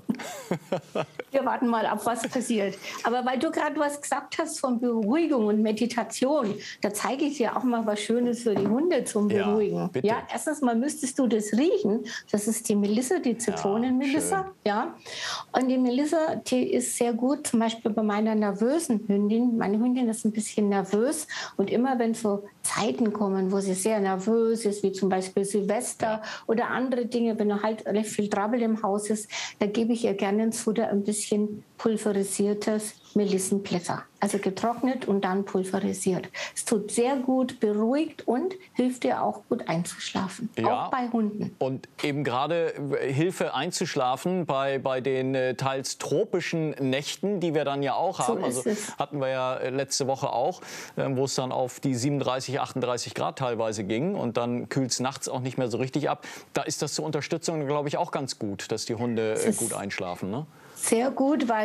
Wir warten mal ab, was passiert. Aber weil du gerade was gesagt hast von Beruhigung und Meditation, da zeige ich dir auch mal was Schönes für die Hunde zum Beruhigen. Ja, bitte. Ja, erstens mal müsstest du das riechen. Das ist die Melisse, die Zitronenmelisse. Ja, und die Melisse, die ist sehr gut, zum Beispiel bei meiner nervösen Hündin. Meine Hündin ist ein bisschen nervös und immer wenn so Zeiten kommen, wo sie sehr nervös ist, wie zum Beispiel Silvester oder andere Dinge, wenn halt recht viel Trouble im Haus ist, da gebe ich ihr gerne ins Futter ein bisschen pulverisiertes Melissenblätter. Also getrocknet und dann pulverisiert. Es tut sehr gut, beruhigt und hilft dir auch gut einzuschlafen. Ja, auch bei Hunden. Und eben gerade Hilfe einzuschlafen bei, bei den äh, teils tropischen Nächten, die wir dann ja auch haben. So also es. Hatten wir ja letzte Woche auch, äh, wo es dann auf die siebenunddreißig, achtunddreißig Grad teilweise ging. Und dann kühlt es nachts auch nicht mehr so richtig ab. Da ist das zur Unterstützung, glaube ich, auch ganz gut, dass die Hunde äh, gut einschlafen. Ne? Sehr gut, weil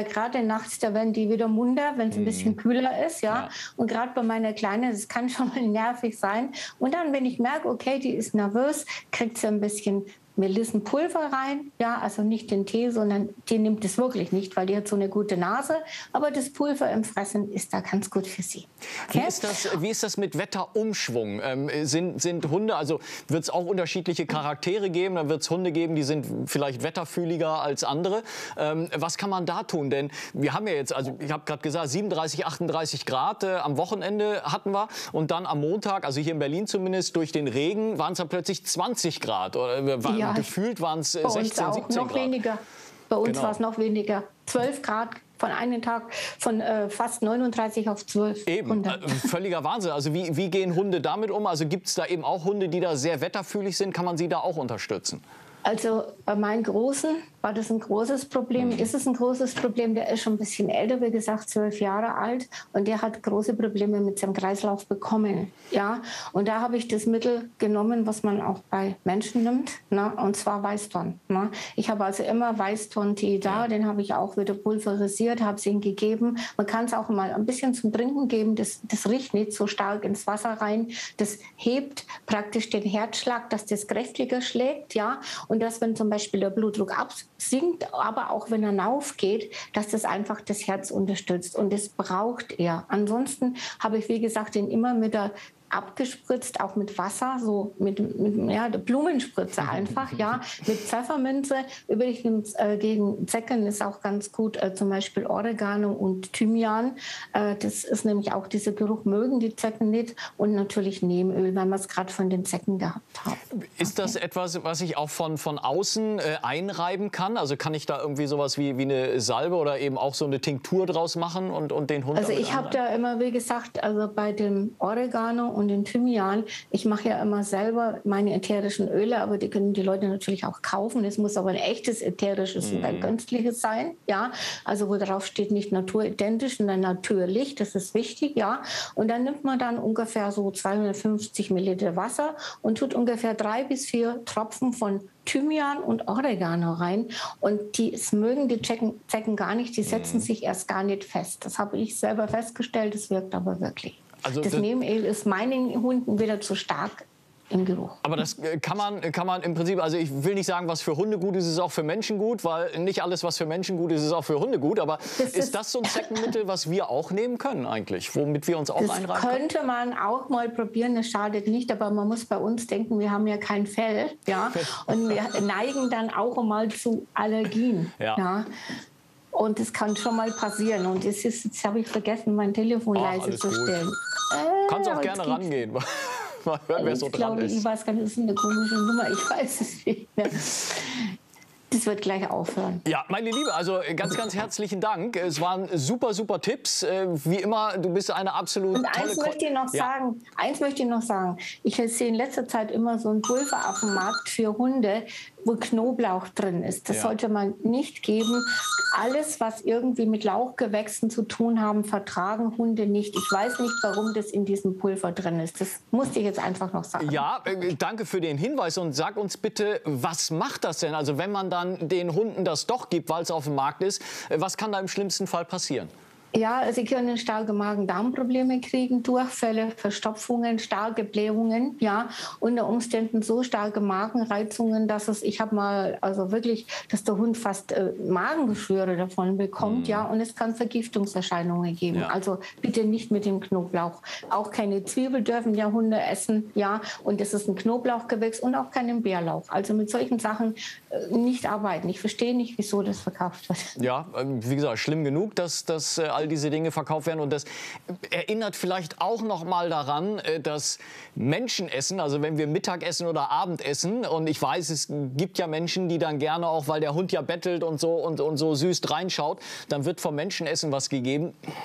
gerade nachts, da werden die wieder munter, wenn es ein bisschen kühler ist, ja. ja. Und gerade bei meiner Kleinen, das kann schon mal nervig sein. Und dann, wenn ich merke, okay, die ist nervös, kriegt sie ein bisschen Melissenpulver rein, ja, also nicht den Tee, sondern die nimmt es wirklich nicht, weil die hat so eine gute Nase, aber das Pulver im Fressen ist da ganz gut für sie. Okay? Wie ist das, wie ist das mit Wetterumschwung? Ähm, sind, sind Hunde, also wird es auch unterschiedliche Charaktere geben, dann wird es Hunde geben, die sind vielleicht wetterfühliger als andere. Ähm, was kann man da tun? Denn wir haben ja jetzt, also ich habe gerade gesagt, siebenunddreißig, achtunddreißig Grad äh, am Wochenende hatten wir und dann am Montag, also hier in Berlin zumindest, durch den Regen waren es dann plötzlich zwanzig Grad. Oder, war, ja. Gefühlt waren es sechzehn, siebzehn noch Grad. Weniger. Bei uns genau. war es noch weniger. zwölf Grad von einem Tag, von äh, fast neununddreißig auf zwölf. Eben, äh, völliger Wahnsinn. Also wie, wie gehen Hunde damit um? Also gibt es da eben auch Hunde, die da sehr wetterfühlig sind? Kann man sie da auch unterstützen? Also bei meinen Großen war das ein großes Problem, ist es ein großes Problem. Der ist schon ein bisschen älter, wie gesagt, zwölf Jahre alt. Und der hat große Probleme mit seinem Kreislauf bekommen. Ja? Und da habe ich das Mittel genommen, was man auch bei Menschen nimmt, ne? Und zwar Weißton. Ne? Ich habe also immer Weißton-Tee da, ja. Den habe ich auch wieder pulverisiert, habe es ihm gegeben. Man kann es auch mal ein bisschen zum Trinken geben, das, das riecht nicht so stark ins Wasser rein. Das hebt praktisch den Herzschlag, dass das kräftiger schlägt. Ja? Und dass, wenn zum Beispiel der Blutdruck absinkt, aber auch wenn er raufgeht, dass das einfach das Herz unterstützt. Und das braucht er. Ansonsten habe ich, wie gesagt, den immer mit der abgespritzt, auch mit Wasser, so mit, mit ja, der Blumenspritze einfach, ja, mit Pfefferminze. Übrigens äh, gegen Zecken ist auch ganz gut, äh, zum Beispiel Oregano und Thymian. Äh, das ist nämlich auch, dieser Geruch mögen die Zecken nicht. Und natürlich Neemöl, weil wir es gerade von den Zecken gehabt haben. Ist das etwas, was ich auch von, von außen äh, einreiben kann? Also kann ich da irgendwie sowas wie, wie eine Salbe oder eben auch so eine Tinktur draus machen und, und den Hund Also ich habe da immer, wie gesagt, also bei dem Oregano und den Thymian. Ich mache ja immer selber meine ätherischen Öle, aber die können die Leute natürlich auch kaufen. Es muss aber ein echtes ätherisches und ein künstliches sein. Ja? Also wo drauf steht nicht naturidentisch, sondern natürlich. Das ist wichtig. Ja? Und dann nimmt man dann ungefähr so zweihundertfünfzig Milliliter Wasser und tut ungefähr drei bis vier Tropfen von Thymian und Oregano rein. Und die, das mögen die Zecken, Zecken gar nicht. Die setzen sich erst gar nicht fest. Das habe ich selber festgestellt. Das wirkt aber wirklich. Also das, das Neemöl ist meinen Hunden wieder zu stark im Geruch. Aber das kann man, kann man im Prinzip, also ich will nicht sagen, was für Hunde gut ist, ist auch für Menschen gut, weil nicht alles, was für Menschen gut ist, ist auch für Hunde gut. Aber das ist, ist das so ein Zeckenmittel, was wir auch nehmen können eigentlich, womit wir uns auch einreiben können? Das könnte man auch mal probieren, das schadet nicht, aber man muss bei uns denken, wir haben ja kein Fell, ja, und wir neigen dann auch mal zu Allergien, ja. ja. Und das kann schon mal passieren. Und jetzt, ist, jetzt habe ich vergessen, mein Telefon oh, leise zu stellen. Äh, Kannst auch gerne rangehen. Mal hören, wer so dran ist. Ich weiß gar nicht, das ist eine komische Nummer. Ich weiß es nicht mehr. Das wird gleich aufhören. Ja, meine Liebe, also ganz, ganz herzlichen Dank. Es waren super, super Tipps. Wie immer, du bist eine absolut Und tolle... eins möchte ich noch ja. sagen. Eins möchte ich noch sagen. Ich sehe in letzter Zeit immer so ein Pulver auf dem Markt für Hunde, wo Knoblauch drin ist. Das ja. sollte man nicht geben. Alles, was irgendwie mit Lauchgewächsen zu tun haben, vertragen Hunde nicht. Ich weiß nicht, warum das in diesem Pulver drin ist. Das musste ich jetzt einfach noch sagen. Ja, äh, danke für den Hinweis. Und sag uns bitte, was macht das denn? Also wenn man dann den Hunden das doch gibt, weil es auf dem Markt ist, was kann da im schlimmsten Fall passieren? Ja, sie können starke Magen-Darm-Probleme kriegen, Durchfälle, Verstopfungen, starke Blähungen, ja, unter Umständen so starke Magenreizungen, dass es, ich habe mal, also wirklich, dass der Hund fast äh, Magengeschwüre davon bekommt, mhm. ja, und es kann Vergiftungserscheinungen geben. Ja. Also bitte nicht mit dem Knoblauch. Auch keine Zwiebel dürfen ja Hunde essen, ja, und es ist ein Knoblauchgewächs und auch keinen Bärlauch. Also mit solchen Sachen äh, nicht arbeiten. Ich verstehe nicht, wieso das verkauft wird. Ja, wie gesagt, schlimm genug, dass das äh, all diese Dinge verkauft werden. Und das erinnert vielleicht auch noch mal daran, dass Menschenessen, also wenn wir Mittagessen oder Abendessen, und ich weiß, es gibt ja Menschen, die dann gerne auch, weil der Hund ja bettelt und so und, und so süß reinschaut, dann wird vom Menschenessen was gegeben.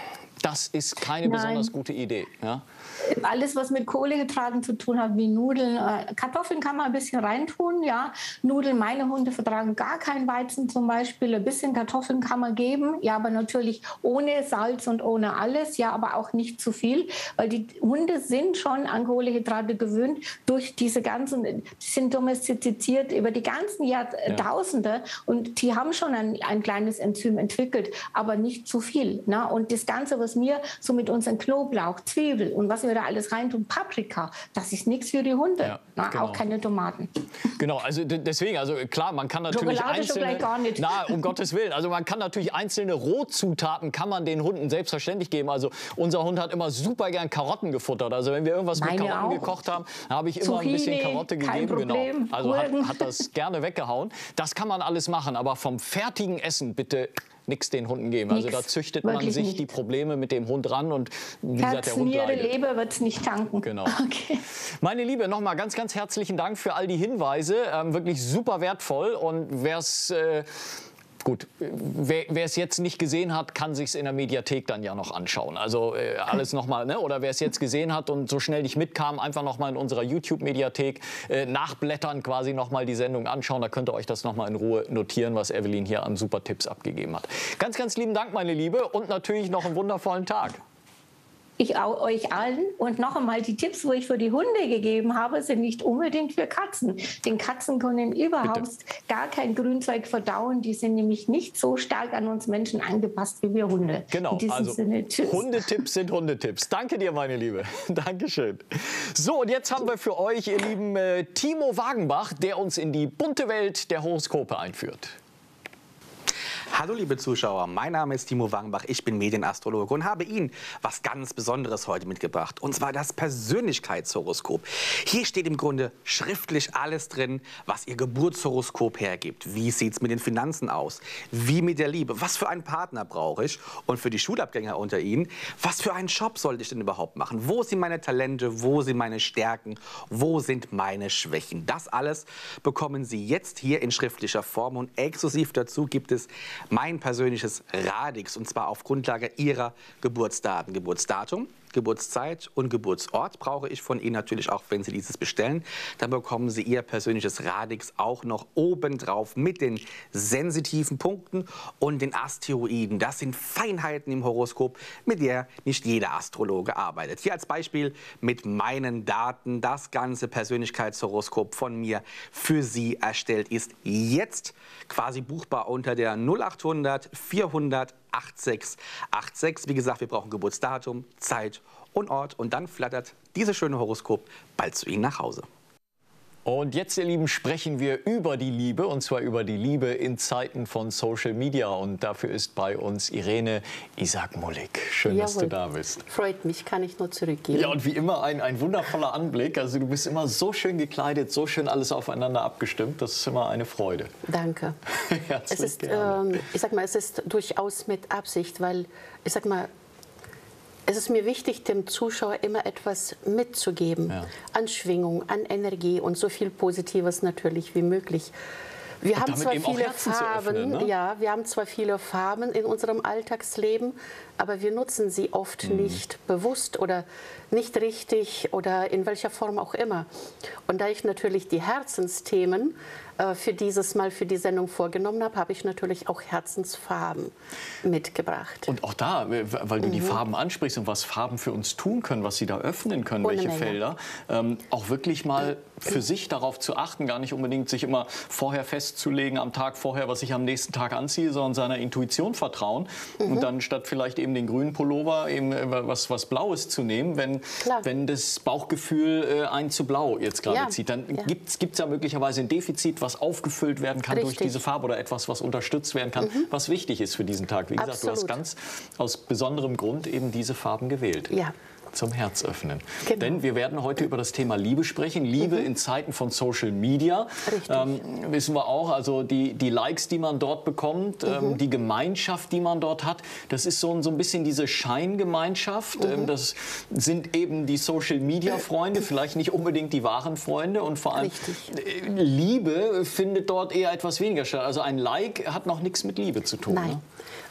Das ist keine Nein. besonders gute Idee. Ja? Alles, was mit Kohlenhydraten zu tun hat, wie Nudeln, äh, Kartoffeln kann man ein bisschen reintun, ja. Nudeln, meine Hunde vertragen gar kein Weizen zum Beispiel. Ein bisschen Kartoffeln kann man geben, ja, aber natürlich ohne Salz und ohne alles, ja, aber auch nicht zu viel, weil die Hunde sind schon an Kohlenhydrate gewöhnt durch diese ganzen, die sind domestiziert über die ganzen Jahrtausende ja. und die haben schon ein, ein kleines Enzym entwickelt, aber nicht zu viel. Ne? Und das Ganze, was wir so mit unseren Knoblauch, Zwiebel und was wir da alles reintun, Paprika, das ist nichts für die Hunde, ja, na, genau. auch keine Tomaten. Genau, also deswegen, also klar, man kann natürlich Schokolade einzelne, gar nicht. Na, um Gottes Willen, also man kann natürlich einzelne Rohzutaten kann man den Hunden selbstverständlich geben. Also unser Hund hat immer super gern Karotten gefuttert. Also wenn wir irgendwas Meine mit Karotten auch. gekocht haben, habe ich immer Zucchini, ein bisschen Karotte gegeben. Genau. Also hat, hat das gerne weggehauen. Das kann man alles machen, aber vom fertigen Essen bitte nichts den Hunden geben. Also Nix, da züchtet man sich nicht. die Probleme mit dem Hund ran und wie gesagt, der Hund leidet. Leber wird es nicht tanken. Genau. Okay. Meine Liebe, nochmal ganz, ganz herzlichen Dank für all die Hinweise. Ähm, wirklich super wertvoll. Und wer es äh, Gut, wer es jetzt nicht gesehen hat, kann sich es in der Mediathek dann ja noch anschauen. Also äh, alles nochmal, ne? Oder wer es jetzt gesehen hat und so schnell nicht mitkam, einfach nochmal in unserer YouTube-Mediathek äh, nachblättern, quasi nochmal die Sendung anschauen. Da könnt ihr euch das nochmal in Ruhe notieren, was Evelyn hier an super Tipps abgegeben hat. Ganz, ganz lieben Dank, meine Liebe, und natürlich noch einen wundervollen Tag. Ich auch euch allen. Und noch einmal, die Tipps, wo ich für die Hunde gegeben habe, sind nicht unbedingt für Katzen. Denn Katzen können überhaupt Bitte. gar kein Grünzeug verdauen. Die sind nämlich nicht so stark an uns Menschen angepasst wie wir Hunde. Genau, also Sinne, Hundetipps sind Hundetipps. Danke dir, meine Liebe. Dankeschön. So, und jetzt haben wir für euch, ihr lieben, äh, Timo Wagenbach, der uns in die bunte Welt der Horoskope einführt. Hallo liebe Zuschauer, mein Name ist Timo Wagenbach, ich bin Medienastrologe und habe Ihnen was ganz Besonderes heute mitgebracht, und zwar das Persönlichkeitshoroskop. Hier steht im Grunde schriftlich alles drin, was Ihr Geburtshoroskop hergibt. Wie sieht es mit den Finanzen aus? Wie mit der Liebe? Was für einen Partner brauche ich? Und für die Schulabgänger unter Ihnen, was für einen Job sollte ich denn überhaupt machen? Wo sind meine Talente? Wo sind meine Stärken? Wo sind meine Schwächen? Das alles bekommen Sie jetzt hier in schriftlicher Form, und exklusiv dazu gibt es mein persönliches Radix, und zwar auf Grundlage Ihrer Geburtsdaten. Geburtsdatum, Geburtszeit und Geburtsort brauche ich von Ihnen natürlich auch, wenn Sie dieses bestellen. Dann bekommen Sie Ihr persönliches Radix auch noch obendrauf mit den sensitiven Punkten und den Asteroiden. Das sind Feinheiten im Horoskop, mit der nicht jeder Astrologe arbeitet. Hier als Beispiel mit meinen Daten das ganze Persönlichkeitshoroskop von mir für Sie erstellt ist. Jetzt quasi buchbar unter der null achthundert vierhundert sechsundachtzig sechsundachtzig. Wie gesagt, wir brauchen Geburtsdatum, Zeit und Ort, und dann flattert dieses schöne Horoskop bald zu Ihnen nach Hause. Und jetzt, ihr Lieben, sprechen wir über die Liebe, und zwar über die Liebe in Zeiten von Social Media. Und dafür ist bei uns Irene Isaac-Mullig. Schön, Jawohl. dass du da bist. Freut mich, kann ich nur zurückgeben. Ja, und wie immer ein, ein wundervoller Anblick. Also du bist immer so schön gekleidet, so schön alles aufeinander abgestimmt. Das ist immer eine Freude. Danke. Herzlich es ist, gerne. Ähm, ich sag mal, es ist durchaus mit Absicht, weil, ich sag mal, es ist mir wichtig, dem Zuschauer immer etwas mitzugeben, ja. an Schwingung, an Energie und so viel Positives natürlich wie möglich. Wir haben zwar viele Farben, öffnen, ne? ja, wir haben zwar viele Farben in unserem Alltagsleben, aber wir nutzen sie oft mhm. nicht bewusst oder nicht richtig oder in welcher Form auch immer. Und da ich natürlich die Herzensthemen äh, für dieses Mal für die Sendung vorgenommen habe, habe ich natürlich auch Herzensfarben mitgebracht. Und auch da, weil du mhm. die Farben ansprichst und was Farben für uns tun können, was sie da öffnen können, Ohne welche Menge. Felder, ähm, auch wirklich mal für sich darauf zu achten, gar nicht unbedingt sich immer vorher festzulegen, am Tag vorher, was ich am nächsten Tag anziehe, sondern seiner Intuition vertrauen mhm. und dann statt vielleicht eben den grünen Pullover eben was, was Blaues zu nehmen, wenn, wenn das Bauchgefühl äh, einen zu blau jetzt gerade ja. zieht. Dann ja. gibt es ja möglicherweise ein Defizit, was aufgefüllt werden kann Richtig. durch diese Farbe oder etwas, was unterstützt werden kann, mhm. was wichtig ist für diesen Tag. Wie gesagt, Absolut. du hast ganz aus besonderem Grund eben diese Farben gewählt. Ja. Zum Herz öffnen. Genau. Denn wir werden heute über das Thema Liebe sprechen. Liebe mhm. in Zeiten von Social Media. Ähm, wissen wir auch, also die, die Likes, die man dort bekommt, mhm. ähm, die Gemeinschaft, die man dort hat, das ist so, so ein bisschen diese Scheingemeinschaft. Mhm. Ähm, das sind eben die Social Media Freunde, vielleicht nicht unbedingt die wahren Freunde. Und vor allem Richtig. Liebe findet dort eher etwas weniger statt. Also ein Like hat noch nichts mit Liebe zu tun. Nein. Ne?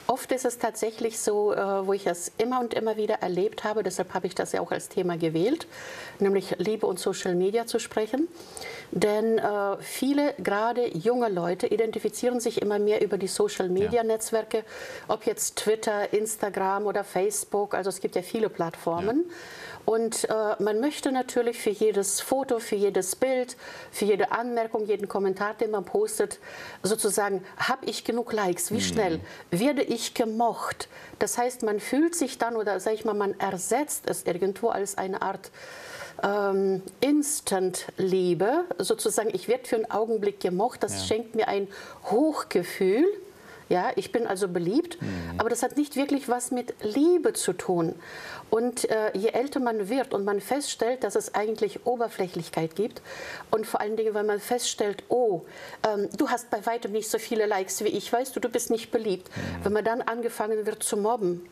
Oft ist es tatsächlich so, wo ich es immer und immer wieder erlebt habe, deshalb habe ich das ja auch als Thema gewählt, nämlich Liebe und Social Media zu sprechen. Denn äh, viele, gerade junge Leute, identifizieren sich immer mehr über die Social-Media-Netzwerke, ja. ob jetzt Twitter, Instagram oder Facebook, also es gibt ja viele Plattformen. Ja. Und äh, man möchte natürlich für jedes Foto, für jedes Bild, für jede Anmerkung, jeden Kommentar, den man postet, sozusagen, habe ich genug Likes, wie schnell mhm. werde ich gemocht? Das heißt, man fühlt sich dann, oder sage ich mal, man ersetzt es irgendwo als eine Art Ähm, Instant-Liebe, sozusagen, ich werde für einen Augenblick gemocht, das ja. schenkt mir ein Hochgefühl, ja, ich bin also beliebt, mhm. aber das hat nicht wirklich was mit Liebe zu tun. Und äh, je älter man wird und man feststellt, dass es eigentlich Oberflächlichkeit gibt und vor allen Dingen, wenn man feststellt, oh, ähm, du hast bei weitem nicht so viele Likes wie ich, weißt du, du bist nicht beliebt, mhm. wenn man dann angefangen wird zu mobben.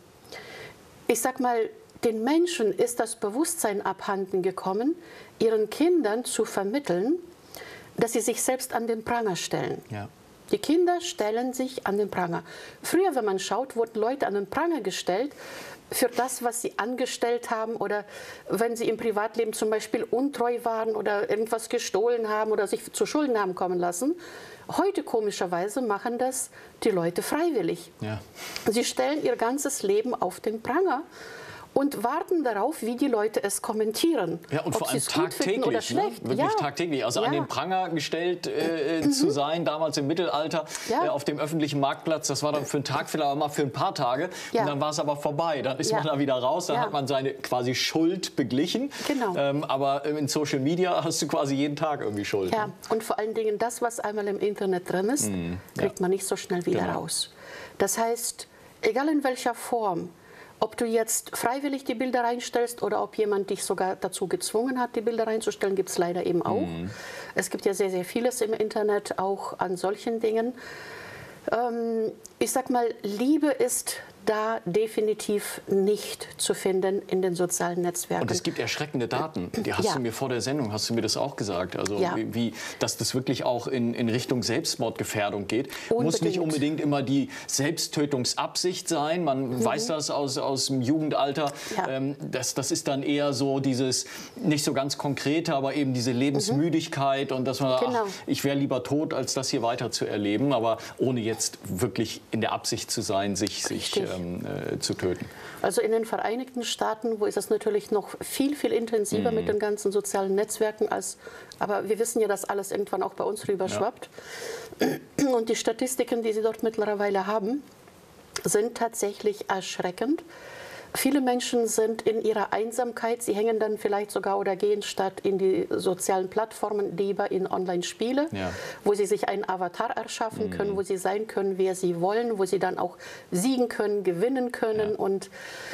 Ich sag mal, den Menschen ist das Bewusstsein abhanden gekommen, ihren Kindern zu vermitteln, dass sie sich selbst an den Pranger stellen. Ja. Die Kinder stellen sich an den Pranger. Früher, wenn man schaut, wurden Leute an den Pranger gestellt für das, was sie angestellt haben oder wenn sie im Privatleben zum Beispiel untreu waren oder irgendwas gestohlen haben oder sich zu Schulden haben kommen lassen. Heute komischerweise machen das die Leute freiwillig. Ja. Sie stellen ihr ganzes Leben auf den Pranger und warten darauf, wie die Leute es kommentieren. Ja, und ob vor allem tagtäglich, oder schlecht. Ne? Wirklich ja. tagtäglich. Also ja. an den Pranger gestellt äh, mhm. zu sein, damals im Mittelalter, ja. äh, auf dem öffentlichen Marktplatz, das war dann für einen Tag, vielleicht auch mal für ein paar Tage. Ja. Und dann war es aber vorbei. Dann ist ja. man da wieder raus, dann ja. hat man seine quasi Schuld beglichen. Genau. Ähm, aber in Social Media hast du quasi jeden Tag irgendwie Schuld. Ja, und vor allen Dingen das, was einmal im Internet drin ist, mhm. kriegt ja. man nicht so schnell wieder genau. raus. Das heißt, egal in welcher Form, ob du jetzt freiwillig die Bilder reinstellst oder ob jemand dich sogar dazu gezwungen hat, die Bilder reinzustellen, gibt es leider eben auch. Mhm. Es gibt ja sehr, sehr vieles im Internet, auch an solchen Dingen. Ähm, ich sag mal, Liebe ist da definitiv nicht zu finden in den sozialen Netzwerken. Und es gibt erschreckende Daten. Die hast ja. du mir vor der Sendung, hast du mir das auch gesagt. Also ja. wie, wie, dass das wirklich auch in, in Richtung Selbstmordgefährdung geht. Unbedingt. Muss nicht unbedingt immer die Selbsttötungsabsicht sein. Man mhm. weiß das aus, aus dem Jugendalter. Ja. Ähm, das, das ist dann eher so dieses, nicht so ganz konkrete, aber eben diese Lebensmüdigkeit mhm. und dass man, genau. ach, ich wäre lieber tot, als das hier weiter zu erleben. Aber ohne jetzt wirklich in der Absicht zu sein, sich, sich ähm, äh, zu töten. Also in den Vereinigten Staaten, wo ist es natürlich noch viel, viel intensiver mhm. mit den ganzen sozialen Netzwerken, als, aber wir wissen ja, dass alles irgendwann auch bei uns rüberschwappt. Ja. Und die Statistiken, die sie dort mittlerweile haben, sind tatsächlich erschreckend. Viele Menschen sind in ihrer Einsamkeit, sie hängen dann vielleicht sogar oder gehen statt in die sozialen Plattformen lieber in Online-Spiele, ja. wo sie sich einen Avatar erschaffen mhm. können, wo sie sein können, wer sie wollen, wo sie dann auch siegen können, gewinnen können ja. und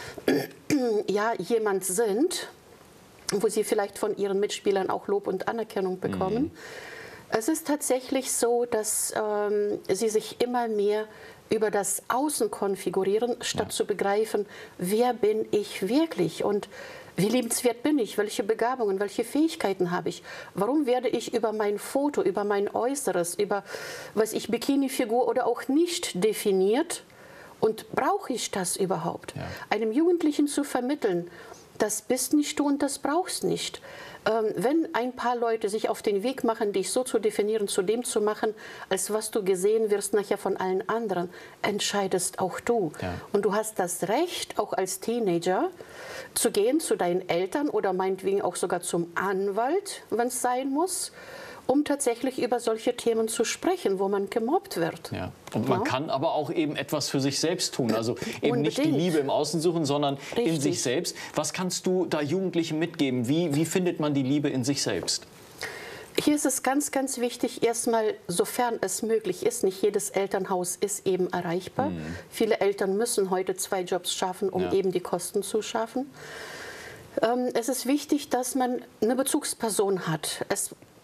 ja, jemand sind, wo sie vielleicht von ihren Mitspielern auch Lob und Anerkennung bekommen. Mhm. Es ist tatsächlich so, dass ähm, sie sich immer mehr über das Außen konfigurieren, statt ja. zu begreifen, wer bin ich wirklich und wie liebenswert bin ich, welche Begabungen, welche Fähigkeiten habe ich, warum werde ich über mein Foto, über mein Äußeres, über was ich Bikini-Figur oder auch nicht definiert und brauche ich das überhaupt? Ja. Einem Jugendlichen zu vermitteln, das bist nicht du und das brauchst nicht. Ähm, wenn ein paar Leute sich auf den Weg machen, dich so zu definieren, zu dem zu machen, als was du gesehen wirst nachher von allen anderen, entscheidest auch du. Ja. Und du hast das Recht, auch als Teenager, zu gehen zu deinen Eltern oder meinetwegen auch sogar zum Anwalt, wenn es sein muss, um tatsächlich über solche Themen zu sprechen, wo man gemobbt wird. Ja. Und man ja. kann aber auch eben etwas für sich selbst tun. Also eben Unbedingt. nicht die Liebe im Außen suchen, sondern Richtig. in sich selbst. Was kannst du da Jugendlichen mitgeben? Wie, wie findet man die Liebe in sich selbst? Hier ist es ganz, ganz wichtig, erstmal, sofern es möglich ist, nicht jedes Elternhaus ist eben erreichbar. Mhm. Viele Eltern müssen heute zwei Jobs schaffen, um ja. eben die Kosten zu schaffen. Ähm, es ist wichtig, dass man eine Bezugsperson hat. Es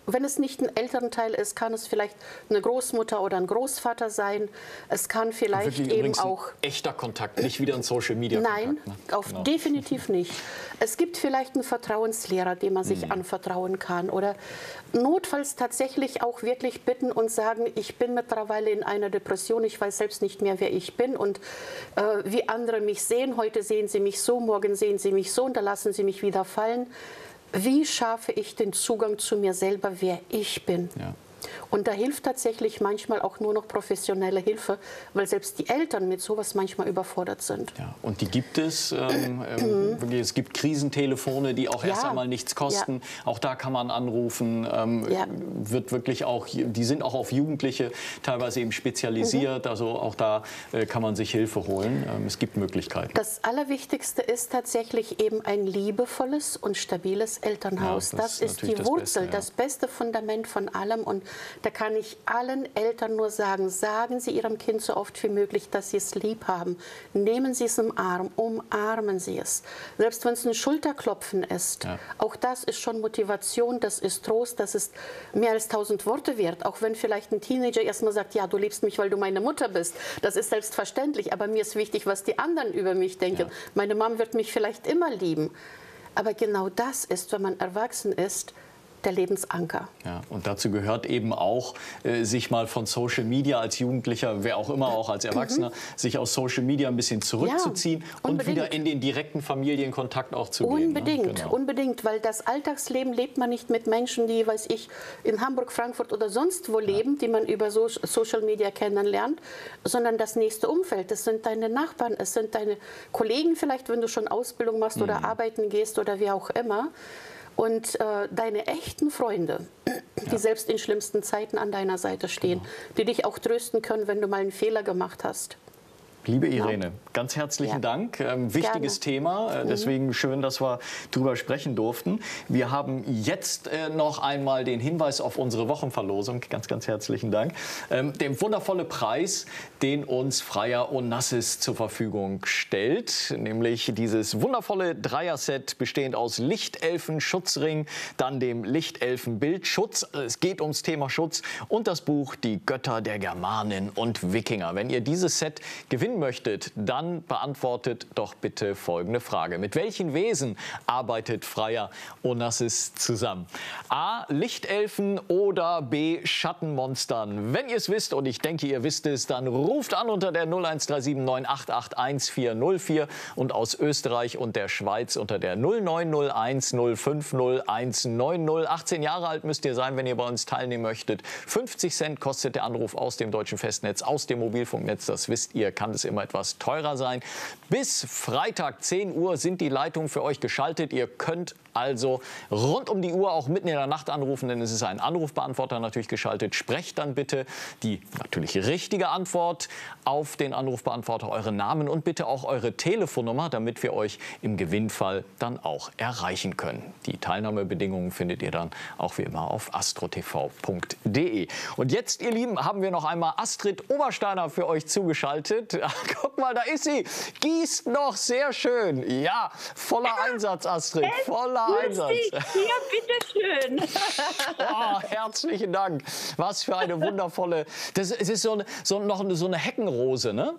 wenn es nicht ein Elternteil ist, kann es vielleicht eine Großmutter oder ein Großvater sein. Es kann vielleicht eben auch ein echter Kontakt, nicht wieder ein Social Media Kontakt. Nein, ne? auf Genau. definitiv nicht. Es gibt vielleicht einen Vertrauenslehrer, dem man sich mhm. anvertrauen kann, oder notfalls tatsächlich auch wirklich bitten und sagen, ich bin mittlerweile in einer Depression, ich weiß selbst nicht mehr, wer ich bin und äh, wie andere mich sehen. Heute sehen sie mich so, morgen sehen sie mich so und da lassen sie mich wieder fallen. Wie schaffe ich den Zugang zu mir selber, wer ich bin? Ja. Und da hilft tatsächlich manchmal auch nur noch professionelle Hilfe, weil selbst die Eltern mit sowas manchmal überfordert sind. Ja, und die gibt es. Ähm, ähm, es gibt Krisentelefone, die auch ja. erst einmal nichts kosten. Ja. Auch da kann man anrufen. Ähm, ja. Wird wirklich auch, die sind auch auf Jugendliche teilweise eben spezialisiert. Mhm. Also auch da äh, kann man sich Hilfe holen. Ähm, es gibt Möglichkeiten. Das Allerwichtigste ist tatsächlich eben ein liebevolles und stabiles Elternhaus. Ja, das, das ist die das Wurzel, Beste, ja. das beste Fundament von allem. Und da kann ich allen Eltern nur sagen, sagen Sie Ihrem Kind so oft wie möglich, dass Sie es lieb haben. Nehmen Sie es im Arm, umarmen Sie es. Selbst wenn es ein Schulterklopfen ist, ja. auch das ist schon Motivation, das ist Trost, das ist mehr als tausend Worte wert. Auch wenn vielleicht ein Teenager erstmal sagt, ja, du liebst mich, weil du meine Mutter bist. Das ist selbstverständlich, aber mir ist wichtig, was die anderen über mich denken. Ja. Meine Mom wird mich vielleicht immer lieben. Aber genau das ist, wenn man erwachsen ist, der Lebensanker. Ja, und dazu gehört eben auch, äh, sich mal von Social Media als Jugendlicher, wer auch immer, auch als Erwachsener, mhm. sich aus Social Media ein bisschen zurückzuziehen ja, und wieder in den direkten Familienkontakt auch zu unbedingt, gehen. Unbedingt, ne? genau. unbedingt, weil das Alltagsleben lebt man nicht mit Menschen, die, weiß ich, in Hamburg, Frankfurt oder sonst wo ja. leben, die man über so Social Media kennenlernt, sondern das nächste Umfeld. Das sind deine Nachbarn, es sind deine Kollegen vielleicht, wenn du schon Ausbildung machst mhm. oder arbeiten gehst oder wie auch immer. Und äh, deine echten Freunde, die ja. selbst in schlimmsten Zeiten an deiner Seite stehen, genau. die dich auch trösten können, wenn du mal einen Fehler gemacht hast. Liebe Irene, ja. ganz herzlichen ja. Dank. Ähm, wichtiges Gerne. Thema, äh, deswegen schön, dass wir drüber sprechen durften. Wir haben jetzt äh, noch einmal den Hinweis auf unsere Wochenverlosung. Ganz, ganz herzlichen Dank. Ähm, den wundervolle Preis, den uns Freya Onassis zur Verfügung stellt, nämlich dieses wundervolle Dreier-Set bestehend aus Lichtelfen-Schutzring, dann dem Lichtelfen-Bildschutz. Es geht ums Thema Schutz und das Buch Die Götter der Germanen und Wikinger. Wenn ihr dieses Set gewinnen möchtet, dann beantwortet doch bitte folgende Frage. Mit welchen Wesen arbeitet Freya Onassis zusammen? A. Lichtelfen oder B. Schattenmonstern? Wenn ihr es wisst, und ich denke, ihr wisst es, dann ruft an unter der null eins drei sieben neun acht acht eins vier null vier und aus Österreich und der Schweiz unter der null neun null eins null fünf null eins neun null. achtzehn Jahre alt müsst ihr sein, wenn ihr bei uns teilnehmen möchtet. fünfzig Cent kostet der Anruf aus dem deutschen Festnetz, aus dem Mobilfunknetz. Das wisst ihr, kann es immer etwas teurer sein. Bis Freitag zehn Uhr sind die Leitungen für euch geschaltet. Ihr könnt also rund um die Uhr auch mitten in der Nacht anrufen, denn es ist ein Anrufbeantworter natürlich geschaltet. Sprecht dann bitte die natürlich richtige Antwort auf den Anrufbeantworter, euren Namen und bitte auch eure Telefonnummer, damit wir euch im Gewinnfall dann auch erreichen können. Die Teilnahmebedingungen findet ihr dann auch wie immer auf astrotv punkt de. Und jetzt, ihr Lieben, haben wir noch einmal Astrid Obersteiner für euch zugeschaltet. Guck mal, da ist sie. Gießt noch sehr schön. Ja, voller Einsatz, Astrid. Voller Einsatz. Ja, bitteschön. Oh, herzlichen Dank. Was für eine wundervolle. Das, es ist so, eine, so noch eine, so eine Heckenrose, ne?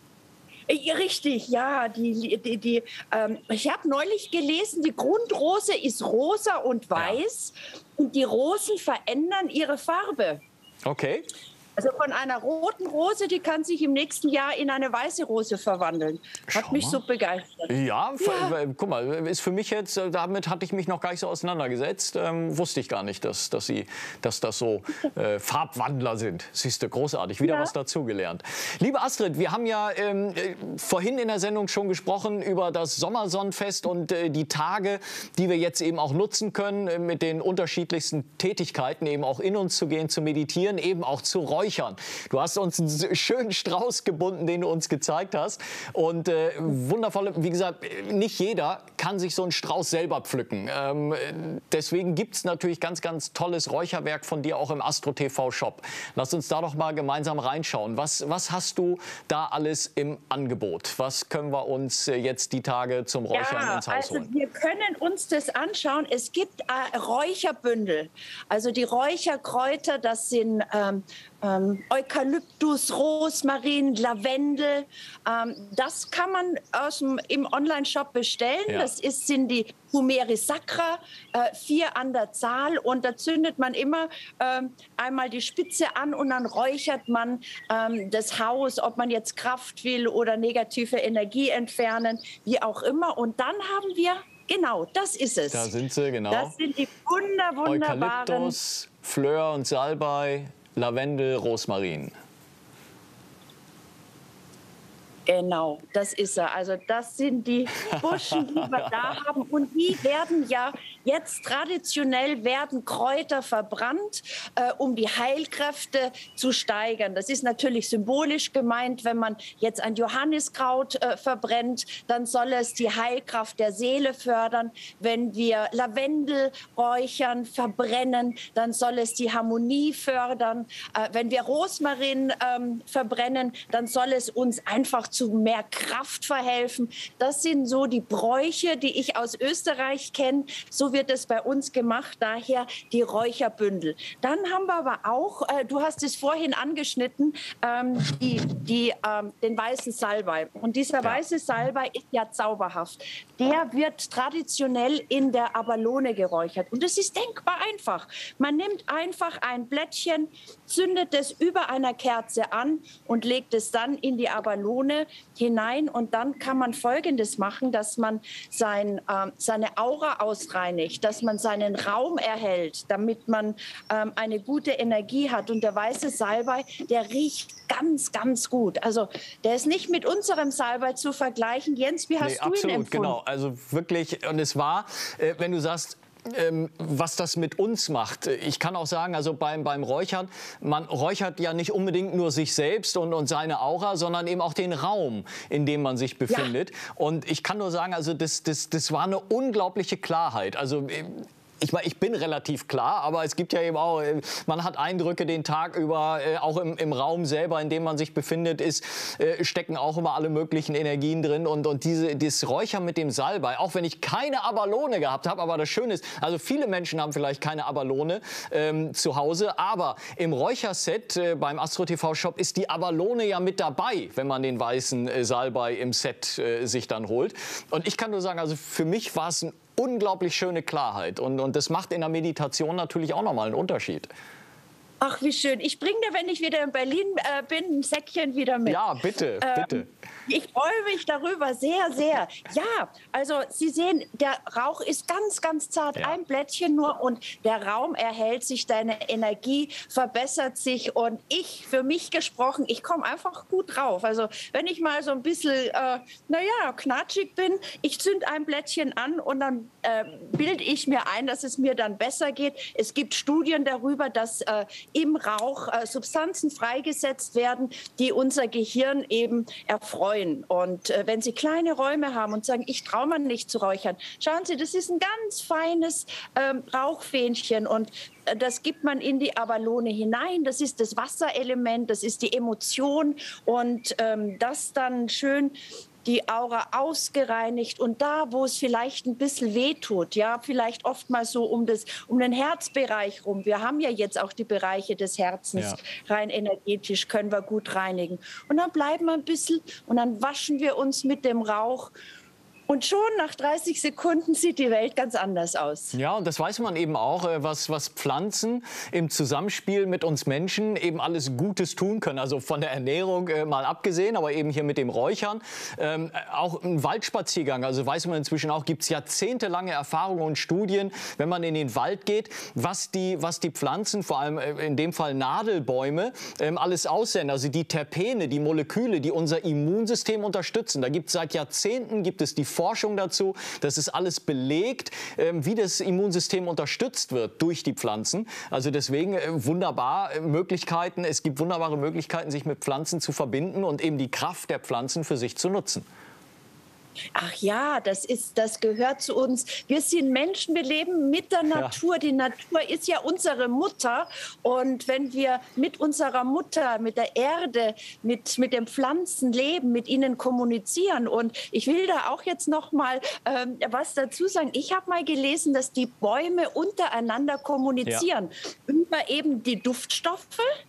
Richtig, ja. Die, die, die, ähm, ich habe neulich gelesen, die Grundrose ist rosa und weiß ja. und die Rosen verändern ihre Farbe. Okay. Also von einer roten Rose, die kann sich im nächsten Jahr in eine weiße Rose verwandeln. Hat Schau mich mal. so begeistert. Ja, ja, guck mal, ist für mich jetzt, damit hatte ich mich noch gar nicht so auseinandergesetzt. Ähm, wusste ich gar nicht, dass, dass, sie, dass das so äh, Farbwandler sind. Siehst du, großartig, wieder ja. was dazugelernt. Liebe Astrid, wir haben ja ähm, vorhin in der Sendung schon gesprochen über das Sommersonnenfest und äh, die Tage, die wir jetzt eben auch nutzen können, äh, mit den unterschiedlichsten Tätigkeiten, eben auch in uns zu gehen, zu meditieren, eben auch zu räuchern. Räuchern. Du hast uns einen schönen Strauß gebunden, den du uns gezeigt hast. Und äh, wundervolle, wie gesagt, nicht jeder kann sich so einen Strauß selber pflücken. Ähm, deswegen gibt es natürlich ganz, ganz tolles Räucherwerk von dir auch im Astro T V Shop. Lass uns da doch mal gemeinsam reinschauen. Was, was hast du da alles im Angebot? Was können wir uns jetzt die Tage zum Räuchern ja, ins Haus also holen? Wir können uns das anschauen. Es gibt äh, Räucherbündel. Also die Räucherkräuter, das sind ähm, ähm, Eukalyptus, Rosmarin, Lavendel. Ähm, das kann man aus dem, im Online-Shop bestellen. Ja. Das ist, sind die Humeris sacra, äh, vier an der Zahl. Und da zündet man immer äh, einmal die Spitze an und dann räuchert man ähm, das Haus, ob man jetzt Kraft will oder negative Energie entfernen, wie auch immer. Und dann haben wir, genau, das ist es. Da sind sie, genau. Das sind die wunder, wunderbaren... Eukalyptus, Fleur und Salbei, Lavendel, Rosmarin. Genau, das ist er. Also das sind die Buschen, die wir da haben. Und die werden ja jetzt traditionell, werden Kräuter verbrannt, äh, um die Heilkräfte zu steigern. Das ist natürlich symbolisch gemeint. Wenn man jetzt ein Johanniskraut äh, verbrennt, dann soll es die Heilkraft der Seele fördern. Wenn wir Lavendel räuchern, verbrennen, dann soll es die Harmonie fördern. Äh, wenn wir Rosmarin ähm, verbrennen, dann soll es uns einfach zu mehr Kraft verhelfen. Das sind so die Bräuche, die ich aus Österreich kenne. So wird es bei uns gemacht, daher die Räucherbündel. Dann haben wir aber auch, äh, du hast es vorhin angeschnitten, ähm, die, die, ähm, den weißen Salbei. Und dieser weiße Salbei ist ja zauberhaft. Der wird traditionell in der Abalone geräuchert. Und es ist denkbar einfach. Man nimmt einfach ein Blättchen, zündet es über einer Kerze an und legt es dann in die Abalone hinein. Und dann kann man Folgendes machen, dass man sein, äh, seine Aura ausreinigt, dass man seinen Raum erhält, damit man ähm, eine gute Energie hat. Und der weiße Salbei, der riecht ganz, ganz gut. Also der ist nicht mit unserem Salbei zu vergleichen. Jens, wie hast nee, du absolut, ihn empfunden? Genau, also wirklich, und es war, äh, wenn du sagst, Ähm, was das mit uns macht. Ich kann auch sagen, also beim, beim Räuchern, man räuchert ja nicht unbedingt nur sich selbst und, und seine Aura, sondern eben auch den Raum, in dem man sich befindet. Ja. Und ich kann nur sagen, also das, das, das war eine unglaubliche Klarheit. Also Ich, ich bin relativ klar, aber es gibt ja eben auch, man hat Eindrücke den Tag über, äh, auch im, im Raum selber, in dem man sich befindet, ist, äh, stecken auch immer alle möglichen Energien drin. Und, und diese, dieses Räuchern mit dem Salbei, auch wenn ich keine Abalone gehabt habe, aber das Schöne ist, also viele Menschen haben vielleicht keine Abalone ähm, zu Hause, aber im Räucherset äh, beim Astro T V Shop ist die Abalone ja mit dabei, wenn man den weißen äh, Salbei im Set äh, sich dann holt. Und ich kann nur sagen, also für mich war es ein unglaublich schöne Klarheit. Und, und das macht in der Meditation natürlich auch nochmal einen Unterschied. Ach, wie schön. Ich bringe dir, wenn ich wieder in Berlin äh, bin, ein Säckchen wieder mit. Ja, bitte, ähm, bitte. Ich freue mich darüber sehr, sehr. Ja, also Sie sehen, der Rauch ist ganz, ganz zart. Ja. Ein Blättchen nur und der Raum erhält sich, deine Energie verbessert sich. Und ich, für mich gesprochen, ich komme einfach gut drauf. Also wenn ich mal so ein bisschen, äh, naja, knatschig bin, ich zünd ein Blättchen an und dann äh, bilde ich mir ein, dass es mir dann besser geht. Es gibt Studien darüber, dass äh, im Rauch äh, Substanzen freigesetzt werden, die unser Gehirn eben erfreuen. Und äh, wenn Sie kleine Räume haben und sagen, ich traue mir nicht zu räuchern, schauen Sie, das ist ein ganz feines ähm, Rauchfähnchen und äh, das gibt man in die Abalone hinein. Das ist das Wasserelement, das ist die Emotion und ähm, das dann schön die Aura ausgereinigt und da, wo es vielleicht ein bisschen wehtut, ja, vielleicht oftmals so um, das, um den Herzbereich rum. Wir haben ja jetzt auch die Bereiche des Herzens, ja. Rein energetisch können wir gut reinigen. Und dann bleiben wir ein bisschen und dann waschen wir uns mit dem Rauch. Und schon nach dreißig Sekunden sieht die Welt ganz anders aus. Ja, und das weiß man eben auch, was, was Pflanzen im Zusammenspiel mit uns Menschen eben alles Gutes tun können. Also von der Ernährung äh, mal abgesehen, aber eben hier mit dem Räuchern. Ähm, auch ein Waldspaziergang, also weiß man inzwischen auch, gibt es jahrzehntelange Erfahrungen und Studien, wenn man in den Wald geht, was die, was die Pflanzen, vor allem in dem Fall Nadelbäume, ähm, alles aussenden. Also die Terpene, die Moleküle, die unser Immunsystem unterstützen. Da gibt es seit Jahrzehnten, gibt es die Forschung dazu. Das ist alles belegt, ähm, wie das Immunsystem unterstützt wird durch die Pflanzen. Also deswegen äh, wunderbar äh, Möglichkeiten. Es gibt wunderbare Möglichkeiten, sich mit Pflanzen zu verbinden und eben die Kraft der Pflanzen für sich zu nutzen. Ach ja, das ist, das gehört zu uns. Wir sind Menschen, wir leben mit der Natur. Ja. Die Natur ist ja unsere Mutter. Und wenn wir mit unserer Mutter, mit der Erde, mit, mit den Pflanzen leben, mit ihnen kommunizieren. Und ich will da auch jetzt noch mal ähm, was dazu sagen. Ich habe mal gelesen, dass die Bäume untereinander kommunizieren. Ja. Über eben die Duftstoffe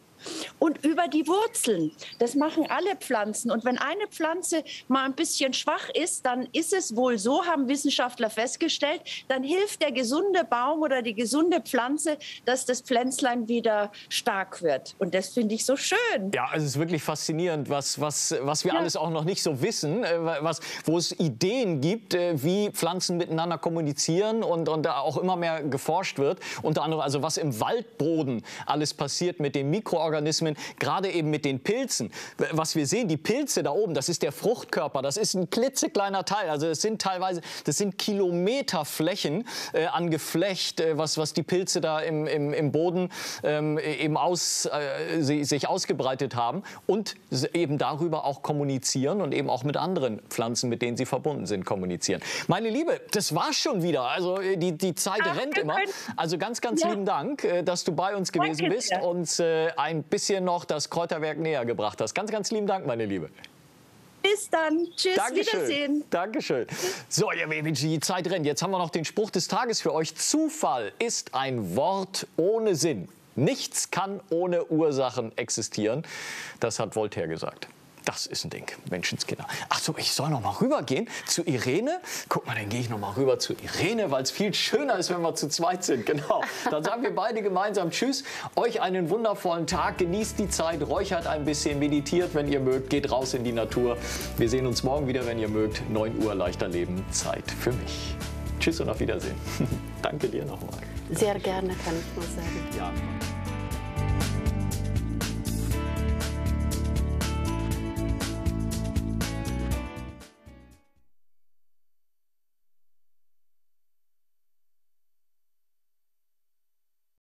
und über die Wurzeln. Das machen alle Pflanzen. Und wenn eine Pflanze mal ein bisschen schwach ist, dann ist es wohl so, haben Wissenschaftler festgestellt, dann hilft der gesunde Baum oder die gesunde Pflanze, dass das Pflänzlein wieder stark wird. Und das finde ich so schön. Ja, also es ist wirklich faszinierend, was, was, was wir ja. alles auch noch nicht so wissen, was, wo es Ideen gibt, wie Pflanzen miteinander kommunizieren und, und da auch immer mehr geforscht wird. Unter anderem, also was im Waldboden alles passiert mit den Mikroorganismen, Organismen, gerade eben mit den Pilzen. Was wir sehen, die Pilze da oben, das ist der Fruchtkörper, das ist ein klitzekleiner Teil. Also es sind teilweise, das sind Kilometerflächen äh, an Geflecht, äh, was, was die Pilze da im, im, im Boden ähm, eben aus, äh, sie, sich ausgebreitet haben und eben darüber auch kommunizieren und eben auch mit anderen Pflanzen, mit denen sie verbunden sind, kommunizieren. Meine Liebe, das war's schon wieder. Also die, die Zeit Ach, rennt immer. Also ganz, ganz ja. lieben Dank, äh, dass du bei uns gewesen Danke bist dir. und äh, ein bisschen noch das Kräuterwerk näher gebracht hast. Ganz, ganz lieben Dank, meine Liebe. Bis dann. Tschüss, Dankeschön. Wiedersehen. Dankeschön. So, ja, die Zeit rennt. Jetzt haben wir noch den Spruch des Tages für euch. Zufall ist ein Wort ohne Sinn. Nichts kann ohne Ursachen existieren. Das hat Voltaire gesagt. Das ist ein Ding, Menschenskinder. Ach so, ich soll noch mal rübergehen zu Irene. Guck mal, dann gehe ich noch mal rüber zu Irene, weil es viel schöner ist, wenn wir zu zweit sind. Genau. Dann sagen wir beide gemeinsam Tschüss. Euch einen wundervollen Tag. Genießt die Zeit, räuchert ein bisschen, meditiert, wenn ihr mögt. Geht raus in die Natur. Wir sehen uns morgen wieder, wenn ihr mögt. neun Uhr, leichter Leben, Zeit für mich. Tschüss und auf Wiedersehen. Danke dir nochmal. Sehr gerne, kann ich nur sagen. Ja.